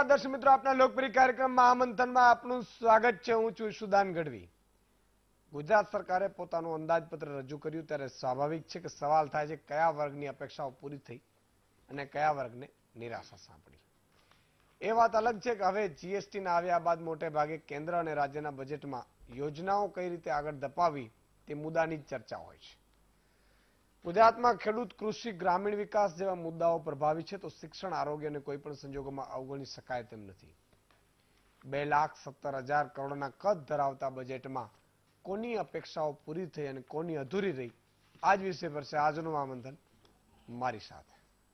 દર્શક મિત્રો, આપના લોકપ્રિય કાર્યક્રમ મહામંથનમાં આપનું સ્વાગત છે. હું છું સુદાન ગઢવી. ગુજરાત સરકારે પોતાનું અંદાજપત્ર રજૂ કર્યું ત્યારે સ્વાભાવિક છે કે સવાલ થાય છે કયા વર્ગની અપેક્ષાઓ પૂરી થઈ અને કયા વર્ગને નિરાશા સાંપડી. એ વાત અલગ છે કે હવે જીએસટીના આવ્યા બાદ મોટે ભાગે કેન્દ્ર અને રાજ્યના બજેટમાં યોજનાઓ કઈ રીતે આગળ ધપાવવી તે મુદ્દાની જ ચર્ચા હોય છે. ગુજરાતમાં ખેડૂત, કૃષિ, ગ્રામીણ વિકાસ જેવા મુદ્દાઓ પ્રભાવી છે તો શિક્ષણ, આરોગ્યને કોઈ પણ સંજોગોમાં અવગણી શકાય તેમ નથી. 2,17,000 કરોડના કદ ધરાવતા બજેટમાં કોની અપેક્ષાઓ પૂરી થઈ અને કોની અધૂરી રહી, આ જ વિષય પર છે આજનું મહામંથન મારી સાથે.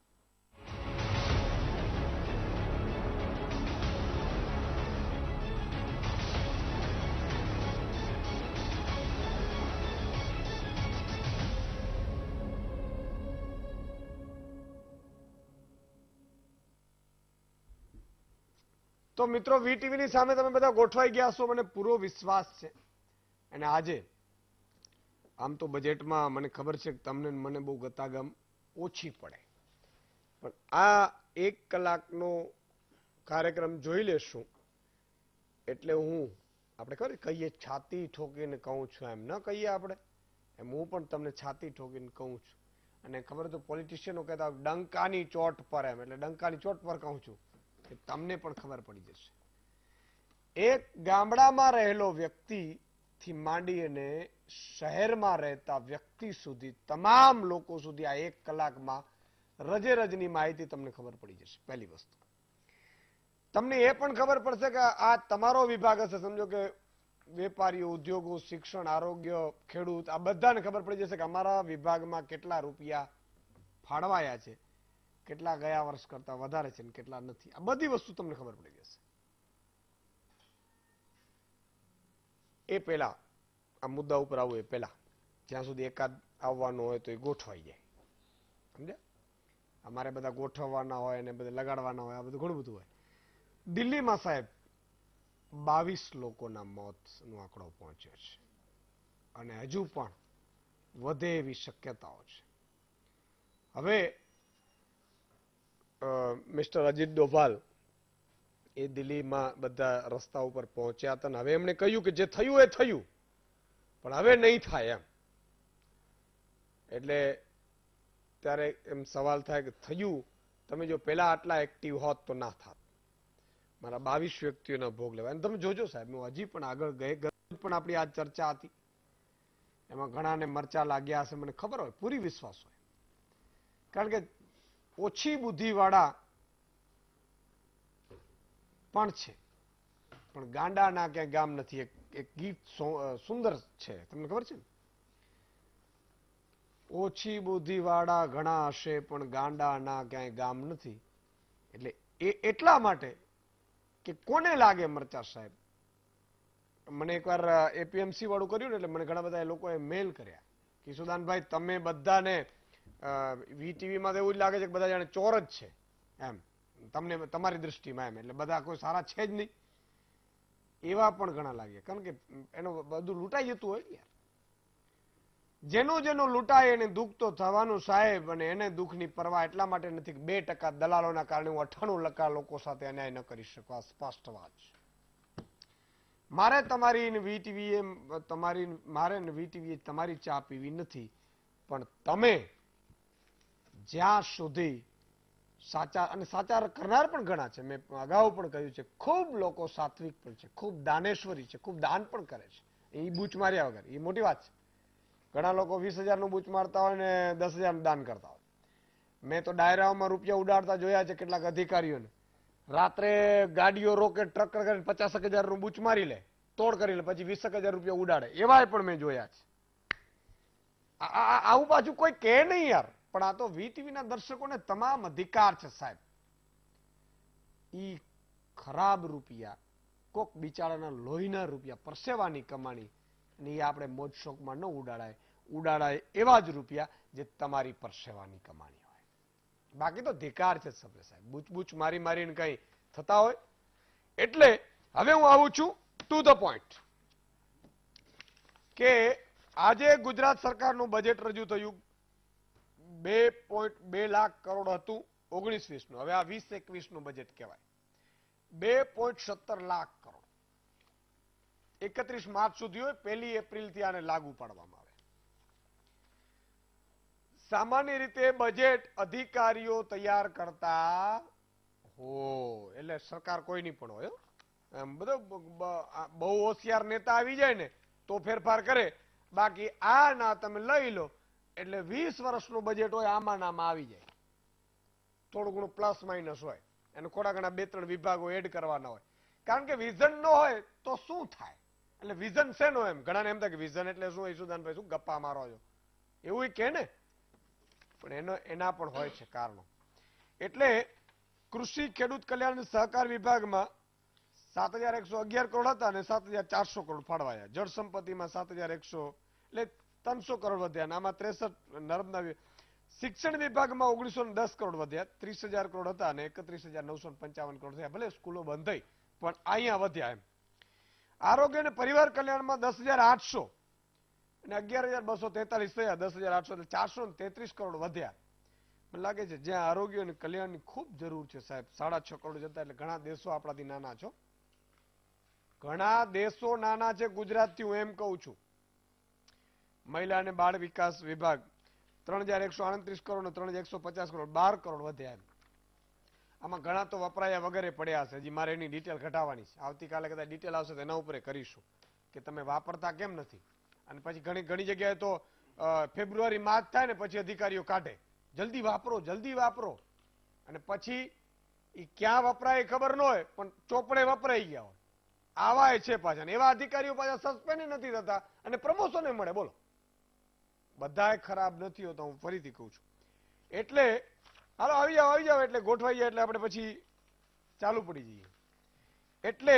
તો મિત્રો, વીટીવીની સામે તમે બધા ગોઠવાઈ ગયા છો, મને પૂરો વિશ્વાસ છે. અને આજે આમ તો બજેટમાં મને ખબર છે કે તમને મને બહુ ગતાગમ ઓછી પડે, પણ આ 1 કલાકનો કાર્યક્રમ જોઈ લેશું એટલે આપણે ખબર કહીએ છાતી ઠોકીને કહું છું, એમ ન કહીએ આપણે, એમ હું પણ તમને છાતી ઠોકીને કહું છું. અને ખબર તો પોલિટિશિયનો કહેતા ડંકાની ચોટ પર, એમ એટલે ડંકાની ચોટ પર કહું છું કે તમને પણ ખબર પડી જશે. એક ગામડામાં રહેલો વ્યક્તિથી માંડી અને શહેરમાં રહેતા વ્યક્તિ સુધી, તમામ લોકો સુધી આ 1 કલાકમાં રજે રજની માહિતી તમને ખબર પડી જશે. પહેલી વસ્તુ, તમને એ પણ ખબર પડશે કે આ તમારો વિભાગ હશે. સમજો કે વેપારીઓ, ઉદ્યોગો, શિક્ષણ, આરોગ્ય, ખેડૂત, આ બધાને ખબર પડી જશે કે અમારા વિભાગમાં કેટલા રૂપિયા ફાળવાયા છે, કેટલા ગયા વર્ષ કરતા વધારે છે ને કેટલા નથી. આ બધી વસ્તુ તમને ખબર પડી જશે. એ પહેલા આ મુદ્દા ઉપર આવું એ પહેલા, જ્યાં સુધી એકાદ આવવાનો હોય તો એ ગોઠવાઈ જાય. સમજ્યા? અમારે બધા ગોઠવવાના હોય અને બધા લગાડવાના હોય, આ બધું ઘણું બધું હોય. દિલ્હીમાં સાહેબ 22 લોકોના મોતનો આંકડો પહોંચ્યો છે અને હજુ પણ વધે એવી શક્યતાઓ છે. હવે મિસ્ટર અજીત ડોભાલ એ દિલ્હીમાં બધા રસ્તા ઉપર પહોંચ્યા હતા. હવે એમણે કહ્યું કે જે થયું એ થયું, પણ હવે નહીં થાય એમ. એટલે ત્યારે એમ સવાલ થાય કે થયું, તમે જો પેલા આટલા એક્ટિવ હોત તો ના થાત. મારા 22 વ્યક્તિઓનો ભોગ લેવાય. અને તમે જોજો સાહેબ, હું હજી પણ આગળ પણ આપણી આ ચર્ચા હતી, એમાં ઘણાને મરચા લાગ્યા હશે, મને ખબર હોય, પૂરી વિશ્વાસ હોય. કારણ કે ઓછી બુદ્ધિવાળા પણ છે, પણ ગાંડા ના ક્યાંય ગામ નથી. એક ગીત સુંદર છે, તમને ખબર છે ને? ઓછી બુદ્ધિવાળા ઘણા હશે પણ ગાંડા ના ક્યાંય ગામ નથી. એટલે એ એટલા માટે કે કોને લાગે મરચા સાહેબ. મને એકવાર એપીએમસી વાળું કર્યું ને, એટલે મને ઘણા બધા એ લોકોએ મેલ કર્યા કે સુદાનભાઈ તમે બધાને વીટીવીમાં એવું જ લાગે છે કે બધા જાણે ચોર જ છે એમ, તમને તમારી દ્રષ્ટિમાં એમ, એટલે બધા કોઈ સારા છે જ નહીં. એવા પણ ઘણા લાગ્યા, કારણ કે એનું બધું લૂંટાઈ જતું હોય યાર. જેનું લૂંટાય એને દુઃખ તો થવાનું સાહેબ, અને એને દુઃખની પરવા એટલા માટે નથી કે 2% દલાલોના કારણે હું 98% લોકો સાથે અન્યાય ન કરી શકું. આ સ્પષ્ટ વાત છે. મારે તમારી વીટીવીએ તમારી ચા પીવી નથી, પણ તમે જ્યાં સુધી સાચા કરનાર પણ ઘણા છે, મેં અગાઉ પણ કહ્યું છે, ખૂબ લોકો સાત્વિક પણ છે, ખૂબ દાનેશ્વરી છે, ખૂબ દાન પણ કરે છે. એ બૂચ માર્યા વગર, એ મોટી વાત છે. ઘણા લોકો 20,000 નું બૂચ મારતા હોય ને 10,000 નું દાન કરતા હોય. મેં તો ડાયરાઓમાં રૂપિયા ઉડાડતા જોયા છે કેટલાક અધિકારીઓને. રાત્રે ગાડીઓ રોકે, ટ્રક કરીને 50,000 નું બૂચ મારી લે, તોડ કરી લે, પછી 20,000 રૂપિયા ઉડાડે. એવાય પણ મેં જોયા છે. આવું પાછું કોઈ કહે નહીં યાર, પણ આ તો વીટીવીના દર્શકોને તમામ અધિકાર છે સાહેબ. ઈ ખરાબ રૂપિયા, કોક બિચારાના લોહીના રૂપિયા, પરસેવાની કમાણી, અને એ આપણે મોજ શોખમાં ન ઉડાડાય એવા જ રૂપિયા જે તમારી પરસેવાની કમાણી હોય. બાકી તો ધિકાર છે સભ્ય સાહેબ, બૂચ મારીને કઈ થતા હોય. એટલે હવે હું આવું છું ટુ ધ પોઈન્ટ કે આજે ગુજરાત સરકારનું બજેટ રજૂ થયું. 2.2 લાખ કરોડ હતું 19-20 નું. હવે આ 20-21 નું બજેટ કહેવાય. 2.17 લાખ કરોડ 31 માર્ચ સુધી હોય, 1 એપ્રિલથી આને લાગુ પાડવામાં આવે. સામાન્ય રીતે બજેટ અધિકારીઓ તૈયાર કરતા હોય, એટલે સરકાર કોઈની પણ હોય, બધો બહુ હોશિયાર નેતા આવી જાય ને તો ફેરફાર કરે, બાકી આ ના તમે લઈ લો એટલે 20 વર્ષનું બજેટ હોય, આમાં આવી જાય. થોડું ઘણું પ્લસ માઇનસ હોય, અને થોડા ઘણા 2-3 વિભાગો એડ કરવાના હોય. કારણ કે વિઝન ન હોય તો શું થાય? એટલે વિઝન શેનો? એમ ઘણાને એમ થાય કે વિઝન એટલે શું? ઈસુદાનભાઈ શું ગપ્પા મારો છો, એવું કે ને, પણ એના પણ હોય છે કારણો. એટલે કૃષિ ખેડૂત કલ્યાણ અને સહકાર વિભાગમાં 7,111 કરોડ હતા અને 7,400 કરોડ ફાળવાયા. જળ સંપત્તિમાં 7,100 એટલે 300 કરોડ વધ્યા. આમાં 63 નર્મદા. શિક્ષણ વિભાગમાં 1,910 કરોડ વધ્યા, 30,000 કરોડ હતા અને 31,955 કરોડ થયા. ભલે સ્કૂલો બંધ થઈ પણ અહીંયા વધ્યા એમ. આરોગ્ય અને પરિવાર કલ્યાણમાં 10,800 અને 11,243 થયા, 10,800 એટલે 433 કરોડ વધ્યા. મને લાગે છે જ્યાં આરોગ્ય અને કલ્યાણની ખૂબ જરૂર છે સાહેબ, 6.5 કરોડ જતા, એટલે ઘણા દેશો આપણાથી નાના છો, ઘણા દેશો નાના છે ગુજરાતથી, હું એમ કહું છું. મહિલા અને બાળ વિકાસ વિભાગ 3,138 કરોડ અને 3,150 કરોડ, 12 કરોડ વધ્યા એમ. આમાં ઘણા તો વપરાયા વગેરે પડ્યા છે, હજી મારે એની ડિટેલ ઘટાડવાની છે. આવતીકાલે કદાચ ડિટેલ આવશે તો એના ઉપર કરીશું કે તમે વાપરતા કેમ નથી. અને પછી ઘણી જગ્યાએ તો ફેબ્રુઆરી માર્ચ થાય ને પછી અધિકારીઓ કાઢે, જલ્દી વાપરો જલ્દી વાપરો, અને પછી એ ક્યાં વપરાય ખબર ન હોય પણ ચોપડે વપરાઈ ગયા હોય. આવા છે પાછા, એવા અધિકારીઓ પાછા સસ્પેન્ડ નથી થતા અને પ્રમોશન મળે. બોલો, બધાય ખરાબ નથી હોતા, હું ફરીથી કહું છું. એટલે હાલો આવી જાઓ એટલે ગોઠવાઈ જાય એટલે આપણે પછી ચાલુ પડી જઈએ. એટલે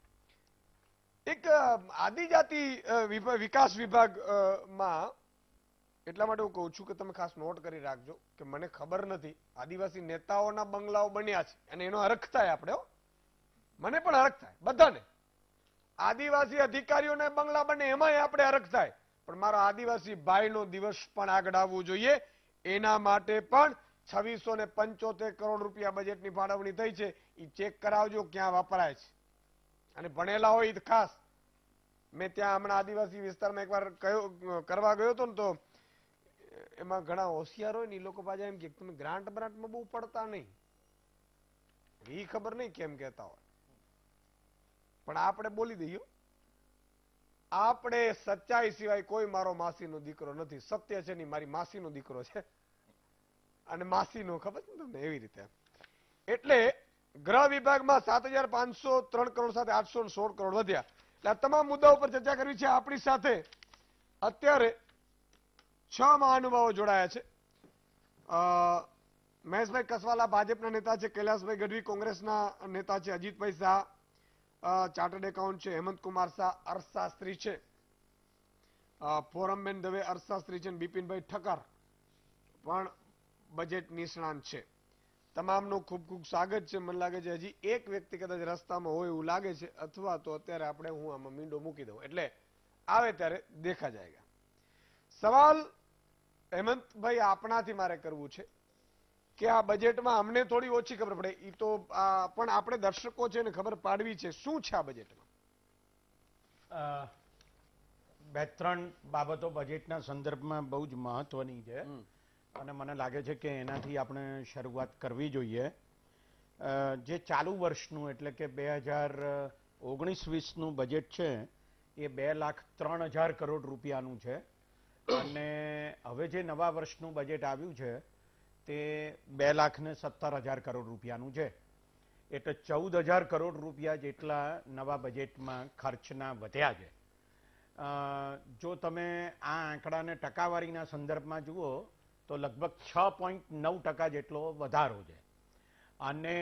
એક આદિજાતિ વિકાસ વિભાગમાં એટલા માટે હું કહું છું કે તમે ખાસ નોટ કરી રાખજો કે મને ખબર નથી, આદિવાસી નેતાઓના બંગલાઓ બન્યા છે અને એનો હરખ થાય આપણે, મને પણ હરખ થાય, બધાને. આદિવાસી અધિકારીઓને બંગલા બને એમાંય આપણે હરખ થાય, પણ મારા આદિવાસી ભાઈનો દિવસ પણ આગળ આવવું જોઈએ. એના માટે પણ 2675 કરોડ રૂપિયા બજેટની ફાળવણી થઈ છે. એ ચેક કરાવજો ક્યાં વપરાય છે, અને ભણેલા હોય ખાસ. મેં ત્યાં હમણાં આદિવાસી વિસ્તારમાં એકવાર કરવા ગયો હતો ને, તો એમાં ઘણા હોશિયાર હોય ને એ લોકો પાછા એમ કે તમે ગ્રાન્ટ બ્રાન્ટમાં બહુ પડતા નહીં, એ ખબર નહીં કેમ કહેતા હોય, પણ આપણે બોલી દઈએ આપણે સચ્ચાઈ સિવાય કોઈ મારો માસીનો દીકરો નથી. સત્ય છે નહીં, મારી માસીનો દીકરો છે, અને માસીનો ખબર છે તમને, એવી રીતે. એટલે ગૃહ વિભાગમાં 7,503 કરોડ સાથે 816 કરોડ વધ્યા. એટલે આ તમામ મુદ્દા ઉપર ચર્ચા કરવી છે. આપણી સાથે અત્યારે 6 મહાનુભાવો જોડાયા છે. મહેશભાઈ કસવાલા ભાજપના નેતા છે, કૈલાસભાઈ ગઢવી કોંગ્રેસના નેતા છે, અજીતભાઈ શાહ ચાર્ટર્ડ એકાઉન્ટ છે, હેમંતકુમાર શાહ અર્થશાસ્ત્રી છે, ફોરમબેન દવે અર્થશાસ્ત્રી છે, બિપિનભાઈ ઠક્કર પણ બજેટ નિષ્ણાંત છે. તમામનું ખૂબ ખૂબ સ્વાગત છે. મને લાગે છે હજી એક વ્યક્તિ કદાચ રસ્તામાં હોય એવું લાગે છે, અથવા તો અત્યારે આપણે હું આમાં મીંડો મૂકી દઉં એટલે આવે ત્યારે દેખા જાયગા. સવાલ હેમંતભાઈ આપણાથી મારે કરવું છે કે આ બજેટમાં અમને થોડી ઓછી ખબર પડે, એ તો પણ આપણે દર્શકો છે ને ખબર પાડવી છે, શું છે આ બજેટમાં? 2-3 બાબતો બજેટના સંદર્ભમાં બહુ જ મહત્વની છે અને મને લાગે છે કે એનાથી આપણે શરૂઆત કરવી જોઈએ. જે ચાલુ વર્ષનું એટલે કે 2019-20નું બજેટ છે એ 2,03,000 કરોડ રૂપિયાનું છે, અને હવે જે નવા વર્ષનું બજેટ આવ્યું છે તે 2,17,000 કરોડ રૂપિયાનું છે. એટલે 14,000 કરોડ રૂપિયા જેટલા નવા બજેટમાં ખર્ચના વધ્યા છે. જો તમે આ આંકડાને ટકાવારીના સંદર્ભમાં જુઓ તો લગભગ 6.9% જેટલો વધારો છે. અને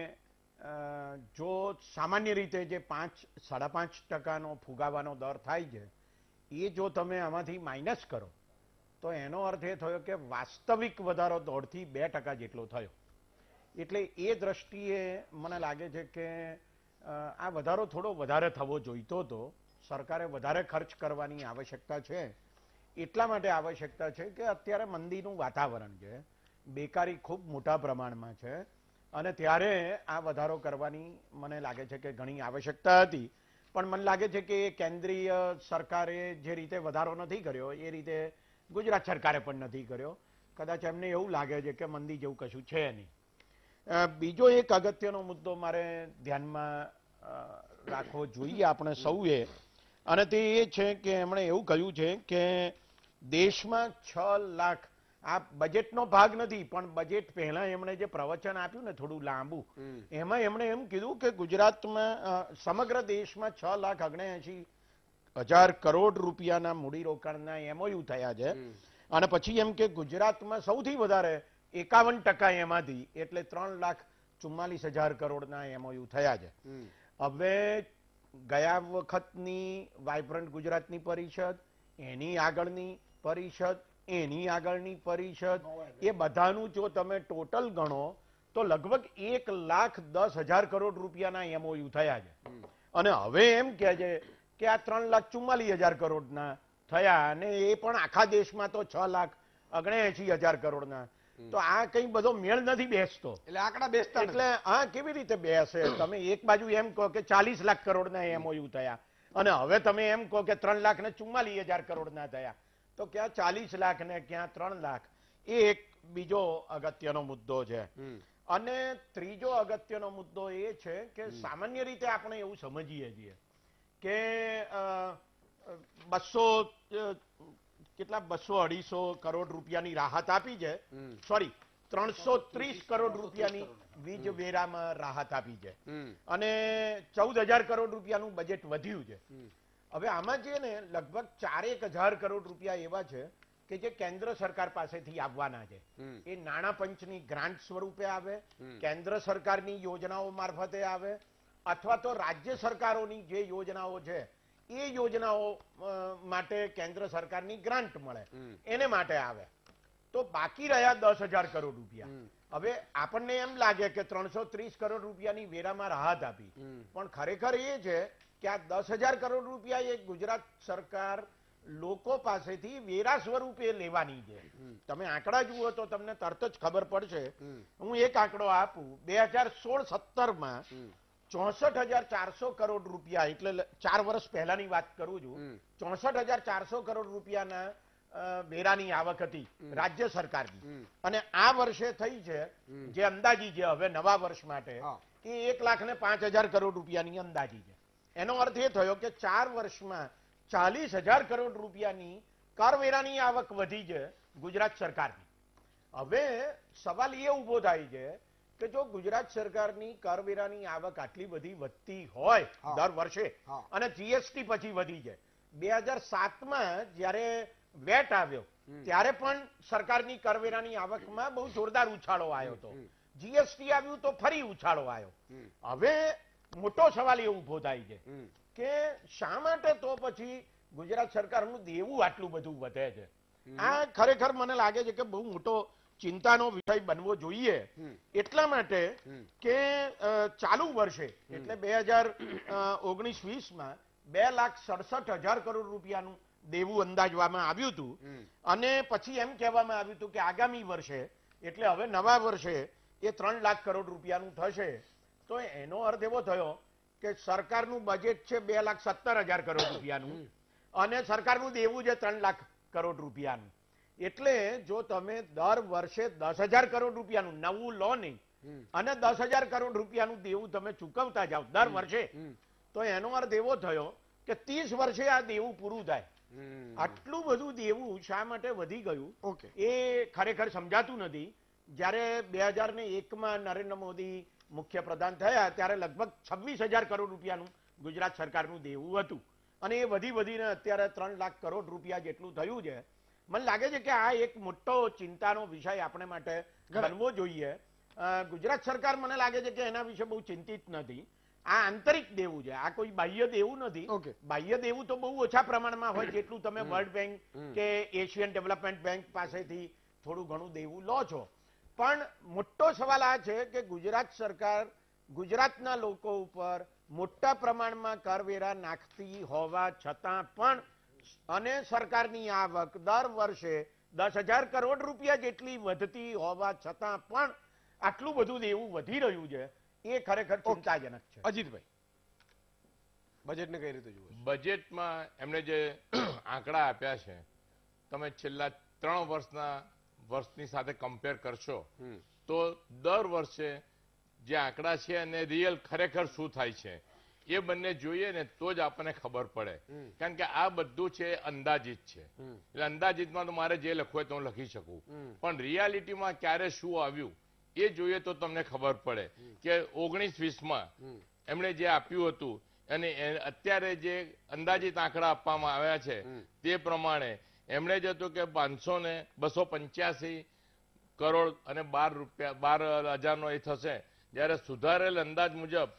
જો સામાન્ય રીતે જે 5-5.5% ફુગાવાનો દર થાય છે એ જો તમે આમાંથી માઇનસ કરો તો એનો અર્થ એ થયો કે વાસ્તવિક વધારો 1.5-2% જેટલો થયો. એટલે એ દ્રષ્ટિએ મને લાગે છે કે આ વધારો થોડો વધારે થવો જોઈતો હતો. સરકારે વધારે ખર્ચ કરવાની આવશ્યકતા છે. એટલા માટે આવશ્યકતા છે કે અત્યારે મંદીનું વાતાવરણ છે, બેકારી ખૂબ મોટા પ્રમાણમાં છે, અને ત્યારે આ વધારો કરવાની મને લાગે છે કે ઘણી આવશ્યકતા હતી, પણ મને લાગે છે કે કેન્દ્રીય સરકારે જે રીતે વધારો નથી કર્યો એ રીતે ગુજરાત સરકારે પણ નથી કર્યો. કદાચ એમને એવું લાગે છે કે મંદી જેવું કશું છે નહીં. બીજો એક અગત્યનો મુદ્દો મારે ધ્યાનમાં રાખવો જોઈએ આપણે સૌએ, અને તે એ છે કે એમણે એવું કહ્યું છે કે દેશમાં 6 લાખ, આ બજેટનો ભાગ નથી પણ બજેટ પહેલા એમણે જે પ્રવચન આપ્યું ને થોડું લાંબુ, એમાં એમણે એમ કીધું કે ગુજરાતમાં સમગ્ર દેશમાં 6,79,000 કરોડ રૂપિયાના મૂડીરોકાણના MOU થયા છે. અને પછી એમ કે ગુજરાતમાં સૌથી વધારે 51% એમાંથી એટલે 3,44,000 કરોડના MOU થયા છે. હવે ગયા વખતની વાઇબ્રન્ટ ગુજરાતની પરિષદ, એની આગળની પરિષદ, એની આગળની પરિષદ, એ બધાનું જો તમે ટોટલ ગણો તો લગભગ 1,10,000 કરોડ રૂપિયાના MOU થયા છે. અને હવે એમ કહે છે કે આ 3,44,000 કરોડના થયા, અને એ પણ આખા દેશમાં તો 6,79,000 કરોડના. તો આ કઈ બધો મેળ નથી બેસતો. એટલે આંકડા બેસતા એટલે આ કેવી રીતે બેસે? તમે એક બાજુ એમ કહો કે 40 લાખ કરોડના MOU થયા, અને હવે તમે એમ કહો કે 3,44,000 કરોડના થયા. તો ક્યાં 40 લાખ ને ક્યાં 3 લાખ? એ એક બીજો અગત્યનો મુદ્દો છે. અને ત્રીજો અગત્યનો મુદ્દો એ છે કે સામાન્ય રીતે આપણે એવું સમજીએ છીએ કે 200-250 કરોડ રૂપિયાની રાહત આપી છે, સોરી 330 કરોડ રૂપિયાની વીજ વેરામાં રાહત આપી છે, અને 14,000 કરોડ રૂપિયાનું બજેટ વધ્યું છે. હવે આમાં છે ને લગભગ 4,000 કરોડ રૂપિયા એવા છે કે જે કેન્દ્ર સરકાર પાસેથી આવવાના છે. એ નાણાં પંચની ગ્રાન્ટ સ્વરૂપે આવે, કેન્દ્ર સરકારની યોજનાઓ મારફતે આવે, અથવા તો રાજ્ય સરકારોની જે યોજનાઓ છે એ યોજનાઓ માટે કેન્દ્ર સરકારની ગ્રાન્ટ મળે એને માટે આવે. તો બાકી રહ્યા 10,000 કરોડ રૂપિયા. હવે આપણને એમ લાગે કે 330 કરોડ રૂપિયાની વેરામાં રાહત આપી, પણ ખરેખર એ છે કે આ 10,000 કરોડ રૂપિયા એ ગુજરાત સરકાર લોકો પાસેથી વેરા સ્વરૂપે લેવાની છે. તમે આંકડા જુઓ તો તમને તરત જ ખબર પડશે. હું એક આંકડો આપું. 2016-17માં 64,400 કરોડ રૂપિયા, એટલે 4 વર્ષ પહેલાની વાત કરું છું, 64,400 કરોડ રૂપિયાના વેરાની આવક હતી રાજ્ય સરકારની. અને આ વર્ષે થઈ છે જે અંદાજી છે હવે નવા વર્ષ માટે એ 1,05,000 કરોડ રૂપિયાની અંદાજી છે. એનો અર્થ એ થયો કે 4 વર્ષમાં 40,000 કરોડ રૂપિયાની કરવેરાની આવક વધી છે ગુજરાત સરકારની. હવે સવાલ એ ઉભો થાય છે કે જો ગુજરાત સરકારની કરવેરાની આવક આટલી બધી વધતી હોય દર વર્ષે, અને જીએસટી પછી વધી છે. 2007માં જ્યારે વેટ આવ્યો ત્યારે પણ સરકારની કરવેરાની આવકમાં બહુ જોરદાર ઉછાળો આવ્યો હતો. જીએસટી આવ્યું તો ફરી ઉછાળો આવ્યો. હવે મોટો સવાલ એ ઉભો થાય છે કે શા માટે તો પછી ગુજરાત સરકારનું દેવું આટલું બધું વધે છે? આ ખરેખર મને લાગે છે કે બહુ મોટો ચિંતાનો વિષય બનવો જોઈએ. એટલા માટે કે ચાલુ વર્ષે એટલે 2019-20માં 2,67,000 કરોડ રૂપિયાનું દેવું અંદાજવામાં આવ્યું હતું, અને પછી એમ કહેવામાં આવ્યું હતું કે આગામી વર્ષે એટલે હવે નવા વર્ષે એ 3 લાખ કરોડ રૂપિયાનું થશે. તો એનો અર્થ એવો થયો કે સરકારનું બજેટ છે 2,17,000 કરોડ રૂપિયાનું, અને સરકારનું દેવું છે 3 લાખ કરોડ રૂપિયાનું. એટલે જો તમે દર વર્ષે 10,000 કરોડ રૂપિયાનું નવું લો નહીં અને 10,000 કરોડ રૂપિયાનું દેવું તમે ચૂકવતા જાઓ દર વર્ષે, તો એનો અર્થ એવો થયો કે 30 વર્ષે આ દેવું પૂરું થાય. આટલું બધું દેવું શા માટે વધી ગયું એ ખરેખર સમજાતું નથી. જ્યારે 2001માં નરેન્દ્ર મોદી મુખ્યપ્રધાન થયા ત્યારે લગભગ 26,000 કરોડ રૂપિયાનું ગુજરાત સરકારનું દેવું હતું, અને એ વધીને અત્યારે 3 લાખ કરોડ રૂપિયા જેટલું થયું છે. મને લાગે છે કે આ એક મોટો ચિંતાનો વિષય આપણે માટે બનવો જોઈએ. ગુજરાત સરકાર મને લાગે છે કે એના વિશે બહુ ચિંતિત નથી. આ આંતરિક દેવું છે, આ કોઈ બાહ્ય દેવું નથી. બાહ્ય દેવું તો બહુ ઓછા પ્રમાણમાં હોય જેટલું તમે વર્લ્ડ બેંક કે એશિયન ડેવલપમેન્ટ બેંક પાસેથી થોડું ઘણું દેવું લો છો. પણ મોટો સવાલ આ છે કે ગુજરાત સરકાર ગુજરાતના લોકો ઉપર મોટા પ્રમાણમાં કરવેરા નાખતી હોવા છતાં પણ, અને સરકારની આવક દર વર્ષે 10,000 કરોડ રૂપિયા જેટલી વધતી હોવા છતાં પણ આટલું બધું દેવું વધી રહ્યું છે એ ખરેખર ચિંતાજનક છે. અજીતભાઈ, બજેટને કઈ રીતે જુઓ? બજેટમાં એમણે જે આંકડા આપ્યા છે, તમે છેલ્લા 3 વર્ષની સાથે કમ્પેર કરશો તો દર વર્ષે જે આંકડા છે અને રિયલ ખરેખર શું થાય છે એ બંને જોઈએ ને તો જ આપણને ખબર પડે. કારણ કે આ બધું છે અંદાજિત છે, એટલે અંદાજિતમાં તો મારે જે લખવું હોય તો હું લખી શકું, પણ રિયાલિટીમાં ક્યારે શું આવ્યું એ જોઈએ તો તમને ખબર પડે કે 19-20માં એમણે જે આપ્યું હતું અને અત્યારે જે અંદાજિત આંકડા આપવામાં આવ્યા છે તે પ્રમાણે એમણે જ હતું કે 285 કરોડ અને 12,000 એ થશે, જ્યારે સુધારેલ અંદાજ મુજબ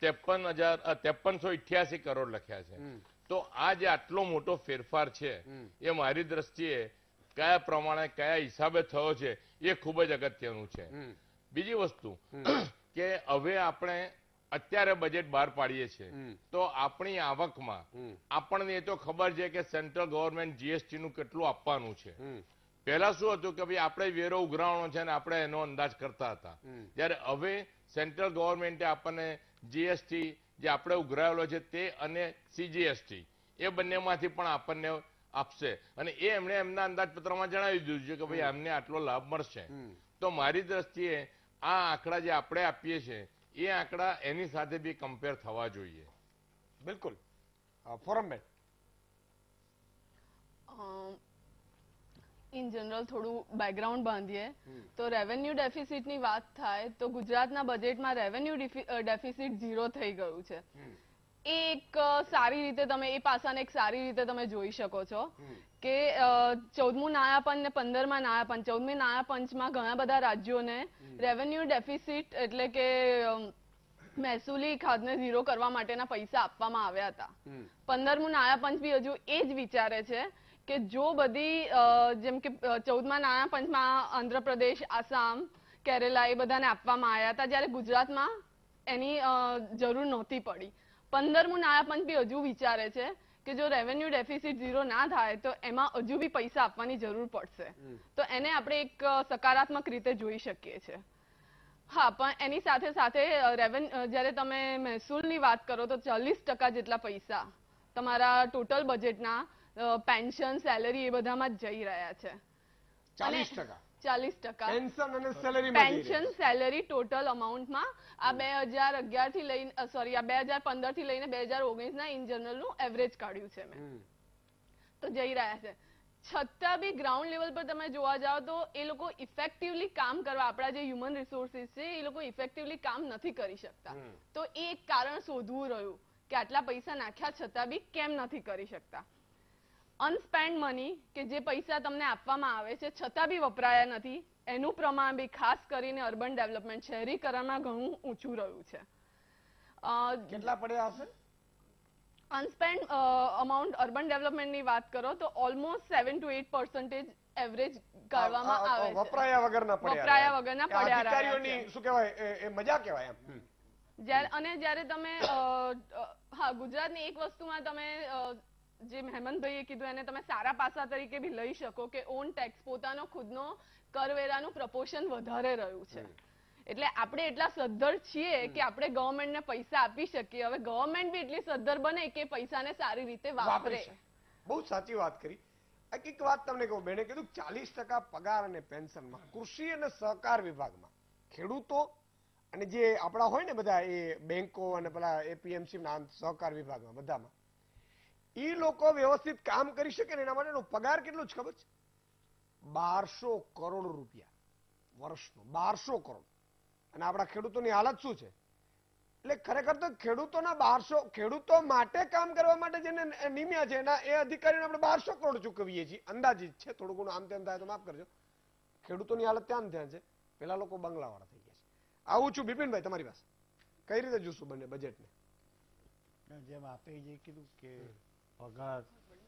5388 કરોડ લખ્યા છે. તો આ જે આટલો મોટો ફેરફાર છે એ મારી દ્રષ્ટિએ કયા પ્રમાણે કયા હિસાબે થયો છે એ ખૂબ જ અગત્યનું છે. બીજી વસ્તુ કે હવે આપણે અત્યારે બજેટ બહાર પાડીએ છીએ તો આપણી આવકમાં આપણને એ તો ખબર છે કે સેન્ટ્રલ ગવર્મેન્ટ જીએસટી નું કેટલું આપવાનું છે. પહેલા શું હતું કે ભાઈ આપણે વેરો ઉઘરાવવાનો છે અને આપણે એનો અંદાજ કરતા હતા, જ્યારે હવે સેન્ટ્રલ ગવર્મેન્ટે આપણને જીએસટી જે આપણે ઉઘરાવેલો છે તે અને સીજીએસટી એ બંનેમાંથી પણ આપણને આપશે અને એ એમણે એમના અંદાજપત્રમાં જણાવી દીધું છે કે ભાઈ અમને આટલો લાભ મળશે. તો મારી દ્રષ્ટિએ આ આંકડા જે આપણે આપીએ છીએ એ આંકડા એની સાથે બી કમ્પેર થવા જોઈએ. બિલકુલ. ફોરમબેન, ઇન જનરલ થોડું બેકગ્રાઉન્ડ બાંધીએ તો રેવન્યુ ડેફિસિટની વાત થાય તો ગુજરાતના બજેટમાં રેવન્યુ ડેફિસિટ 0 થઈ ગયું છે. એ એક સારી રીતે તમે એ પાસાને એક સારી રીતે તમે જોઈ શકો છો કે 14મું નાણાપંચ ને 15મા નાણાપંચ 14મી નાણાપંચમાં ઘણા બધા રાજ્યોને રેવન્યુ ડેફિસિટ એટલે કે મહેસૂલી ખાધને 0 કરવા માટેના પૈસા આપવામાં આવ્યા હતા. 15મું નાણાપંચ બી હજુ એ જ વિચારે છે કે જો બધી જેમ કે 14મા નાણાપંચમાં આંધ્રપ્રદેશ, આસામ, કેરેલા એ બધાને આપવામાં આવ્યા હતા, જ્યારે ગુજરાતમાં એની જરૂર નહોતી પડી. 15મું નાણાપંચ બી હજુ વિચારે છે કે જો રેવન્યુ ડેફિસિટ 0 ના થાય તો એમાં હજુ બી પૈસા આપવાની જરૂર પડશે. તો એને આપણે એક સકારાત્મક રીતે જોઈ શકીએ છીએ. હા, પણ એની સાથે સાથે જ્યારે તમે મહેસૂલની વાત કરો તો 40% જેટલા પૈસા તમારા ટોટલ બજેટના પેન્શન, સેલરી એ બધામાં જ જઈ રહ્યા છે. 40% પેન્શન, સેલરી ટોટલ અમાઉન્ટમાં આ 2011 થી લઈને આ 2015 થી લઈને 2019ના ઇન જનરલ નું એવરેજ કાઢ્યું છે મેં, તો જઈ રહ્યા છે. છતાં બી ગ્રાઉન્ડ લેવલ પર તમે જોવા જાઓ તો એ લોકો ઇફેક્ટિવલી કામ કરવા, આપણા જે હ્યુમન રિસોર્સિસ છે એ લોકો ઇફેક્ટિવલી કામ નથી કરી શકતા. તો એ એક કારણ શોધવું રહ્યું કે આટલા પૈસા નાખ્યા છતાં બી કેમ નથી કરી શકતા. અનસ્પેન્ડ મની કે જે પૈસા તમને આપવામાં આવે છે છતાં બી વપરાયા નથી, એનું પ્રમાણ બી ખાસ કરીને અર્બન ડેવલપમેન્ટ, શહેરીકરણમાં ઘણું ઊંચું રહ્યું છે. કેટલા પડ્યા હશે? અનસ્પેન્ડ અમાઉન્ટ અર્બન ડેવલપમેન્ટની વાત કરો તો ઓલમોસ્ટ 7 to 8% એવરેજ કાઢવામાં આવે છે. વપરાયા વગરના પડ્યા અધિકારીઓની શું કહેવાય એ મજા કહેવાય એમ. અને જ્યારે તમે હા, ગુજરાતની એક વસ્તુમાં તમે જે હેમંતભાઈએ કીધું એને તમે સારા પાસા તરીકે બી લઈ શકો કે ઓન ટેક્સ, પોતાનો ખુદનો કરવેરાનું પ્રપોર્શન વધારે રહ્યું છે. એટલે આપણે એટલા સદ્ધર છીએ કે આપણે ગવર્મેન્ટને પૈસા આપી શકીએ. હવે ગવર્મેન્ટ બી એટલી સદ્ધર બને કે પૈસાને સારી રીતે વાપરે. બહુ સાચી વાત કરી. એક વાત તમને કહું, બેને કીધું 40% પગાર અને પેન્શનમાં કૃષિ અને સહકાર વિભાગમાં ખેડૂતો અને જે આપણા હોય ને બધા એ બેંકો અને પેલા એપીએમસી ના સહકાર વિભાગમાં બધામાં એ લોકો વ્યવસ્થિત કામ કરી શકે ને એના માટેનો પગાર કેટલો જ ખબર છે? 1200 કરોડ રૂપિયા વર્ષનો. 1200 કરોડ. અને આપણા ખેડૂતોની હાલત શું છે? એટલે ખરેખર તો ખેડૂતો માટે કામ કરવા માટે જેને નિમ્યા છે એના એ અધિકારીઓને આપણે 1200 કરોડ ચૂકવીએ છીએ. અંદાજિત છે, થોડું ઘણું આમ તેમ થાય તો માફ કરજો. ખેડૂતોની હાલત ત્યાં ત્યાં છે. પેલા લોકો બંગલાવાળા થઈ ગયા છે. આવું છું બિપિનભાઈ તમારી પાસે. કઈ રીતે જોશું બંને બજેટને? જેમ આપે જે કીધું કે પગાર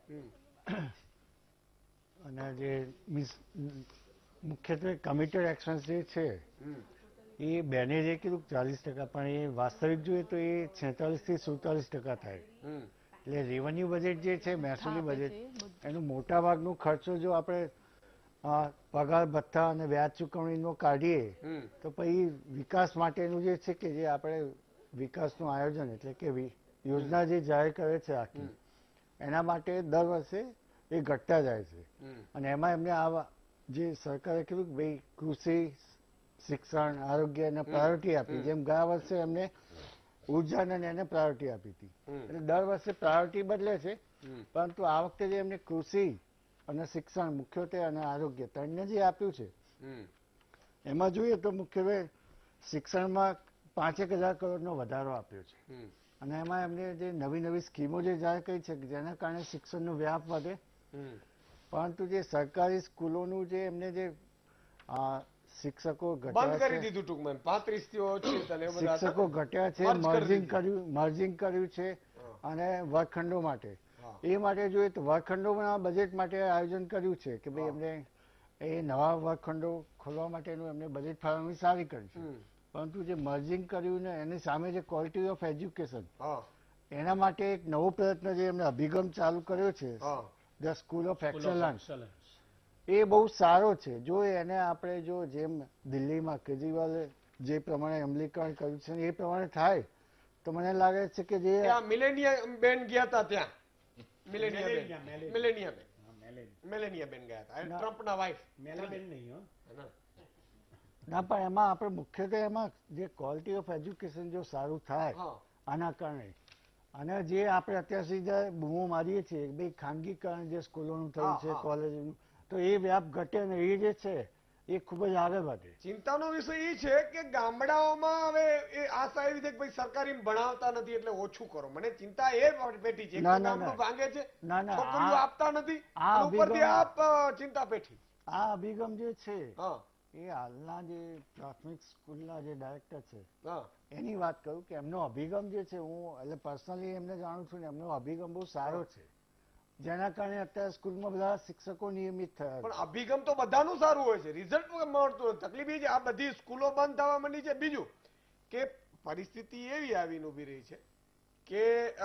અને જે મુખ્યત્વે કમિટેડ એક્સપેન્સ જે છે એ બેને જે કીધું 40%, પણ એ વાસ્તવિક જોઈએ તો એ 46 થી 47% થાય. એટલે રેવન્યુ બજેટ જે છે, મહેસૂલી બજેટ, એનું મોટા ભાગનું ખર્ચો જો આપણે પગાર ભથ્થા અને વ્યાજ ચૂકવણીનો કાઢીએ હમ તો પછી વિકાસ માટેનું જે છે કે જે આપણે વિકાસનું આયોજન એટલે કે યોજના જે જાહેર કરે છે આખી એના માટે દર વર્ષે એ ઘટતા જાય છે હમ અને એમાં એમને આ જે સરકારે કીધું કે ભાઈ કૃષિ શિક્ષણ આરોગ્ય અને પ્રાયોરિટી આપી જેમ ગયા વર્ષે એમને ઉર્જાને અને એને પ્રાયોરિટી આપી હતી એટલે દર વર્ષે પ્રાયોરિટી બદલે છે પરંતુ આ વખતે જે એમને કૃષિ અને શિક્ષણ મુખ્યત્વે અને આરોગ્ય ત્રણને જે આપ્યું છે હમ એમાં જોઈએ તો મુખ્યત્વે શિક્ષણમાં 5,000 કરોડનો વધારો આપ્યો છે હમ અને એમાં એમને જે નવી નવી સ્કીમો જે જાહેર કરી છે કે જેના કારણે શિક્ષણનો વ્યાપ વધે હમ પરંતુ જે સરકારી સ્કૂલોનું જે એમને જે શિક્ષકો બંધ ઘટ્યા કરી છે દીધું ટૂંકમાં 35 થી ઓછી અને એ બધા હતા. શિક્ષકો ઘટ્યા છે મર્જિંગ કર્યું છે અને વર્ગખંડો માટે હા. એ માટે જોઈએ તો વર્ગખંડોના બજેટ માટે આયોજન કર્યું છે કે ભાઈ એમને એ નવા વર્ગખંડો ખોલવા માટેનું એમને બજેટ ફાળવણી સારી કરી છે હમ પરંતુ જે મર્જિંગ કર્યું ને એની સામે જે ક્વોલિટી ઓફ એજ્યુકેશન હા એના માટે એક નવો પ્રયત્ન જે એમને અભિગમ ચાલુ કર્યો છે હા ધ સ્કૂલ ઓફ એક્સલન્સ એ બહુ સારો છે જો એને આપણે જો જેમ દિલ્હીમાં કેજરીવાલે જે પ્રમાણે અમલીકરણ કર્યું છે એ પ્રમાણે થાય તો મને લાગે છે કે જે ત્યાં મિલેનિયમ બેન ગયા હતા ત્યાં મિલેનિયા બેન ગયા હતા ટ્રમ્પના વાઇફ ના પણ એમાં આપણે મુખ્યત્વે એમાં જે ક્વોલિટી ઓફ એજ્યુકેશન જો સારું થાય હા આના કારણે અને જે આપણે અત્યાર સુધી બૂમો મારીએ છીએ કે ભાઈ ખાનગીકરણ જે સ્કૂલોનું થયું હા, છે હા. કોલેજનું તો એ વ્યાપ ઘટે ને એ જે છે એ ખૂબ જ આગળ વધે ચિંતાનો વિષય એ છે કે ગામડાઓમાં હવે એ આશા એવી છે કે ભાઈ સરકારી ભણાવતા નથી એટલે ઓછું કરો મને ચિંતા એ પેટી છે એક ના, તો ના, ગામડું ના. ભાંગે છે ના, ના, છોકરીઓ આ- આપતા નથી આ અને ઉપરથી અભિગમ- આપ ચિંતા પેટી આ અભિગમ જે છે હા એ હાલના જે પ્રાથમિક સ્કૂલના જે ડાયરેક્ટર છે હા એની વાત કરું કે એમનો અભિગમ જે છે હું એટલે પર્સનલી એમને જાણું છું ને એમનો અભિગમ બહુ સારો છે જેના કારણે અત્યારે સ્કૂલમાં બધા શિક્ષકો નિયમિત થયા પણ છે. અભિગમ તો બધાનું સારું હોય છે રિઝલ્ટ મળતું નથી. તકલીફ એ છે આ બધી સ્કૂલો બંધ થવા માંડી છે બીજું કે પરિસ્થિતિ એવી આવીને ઉભી રહી છે કે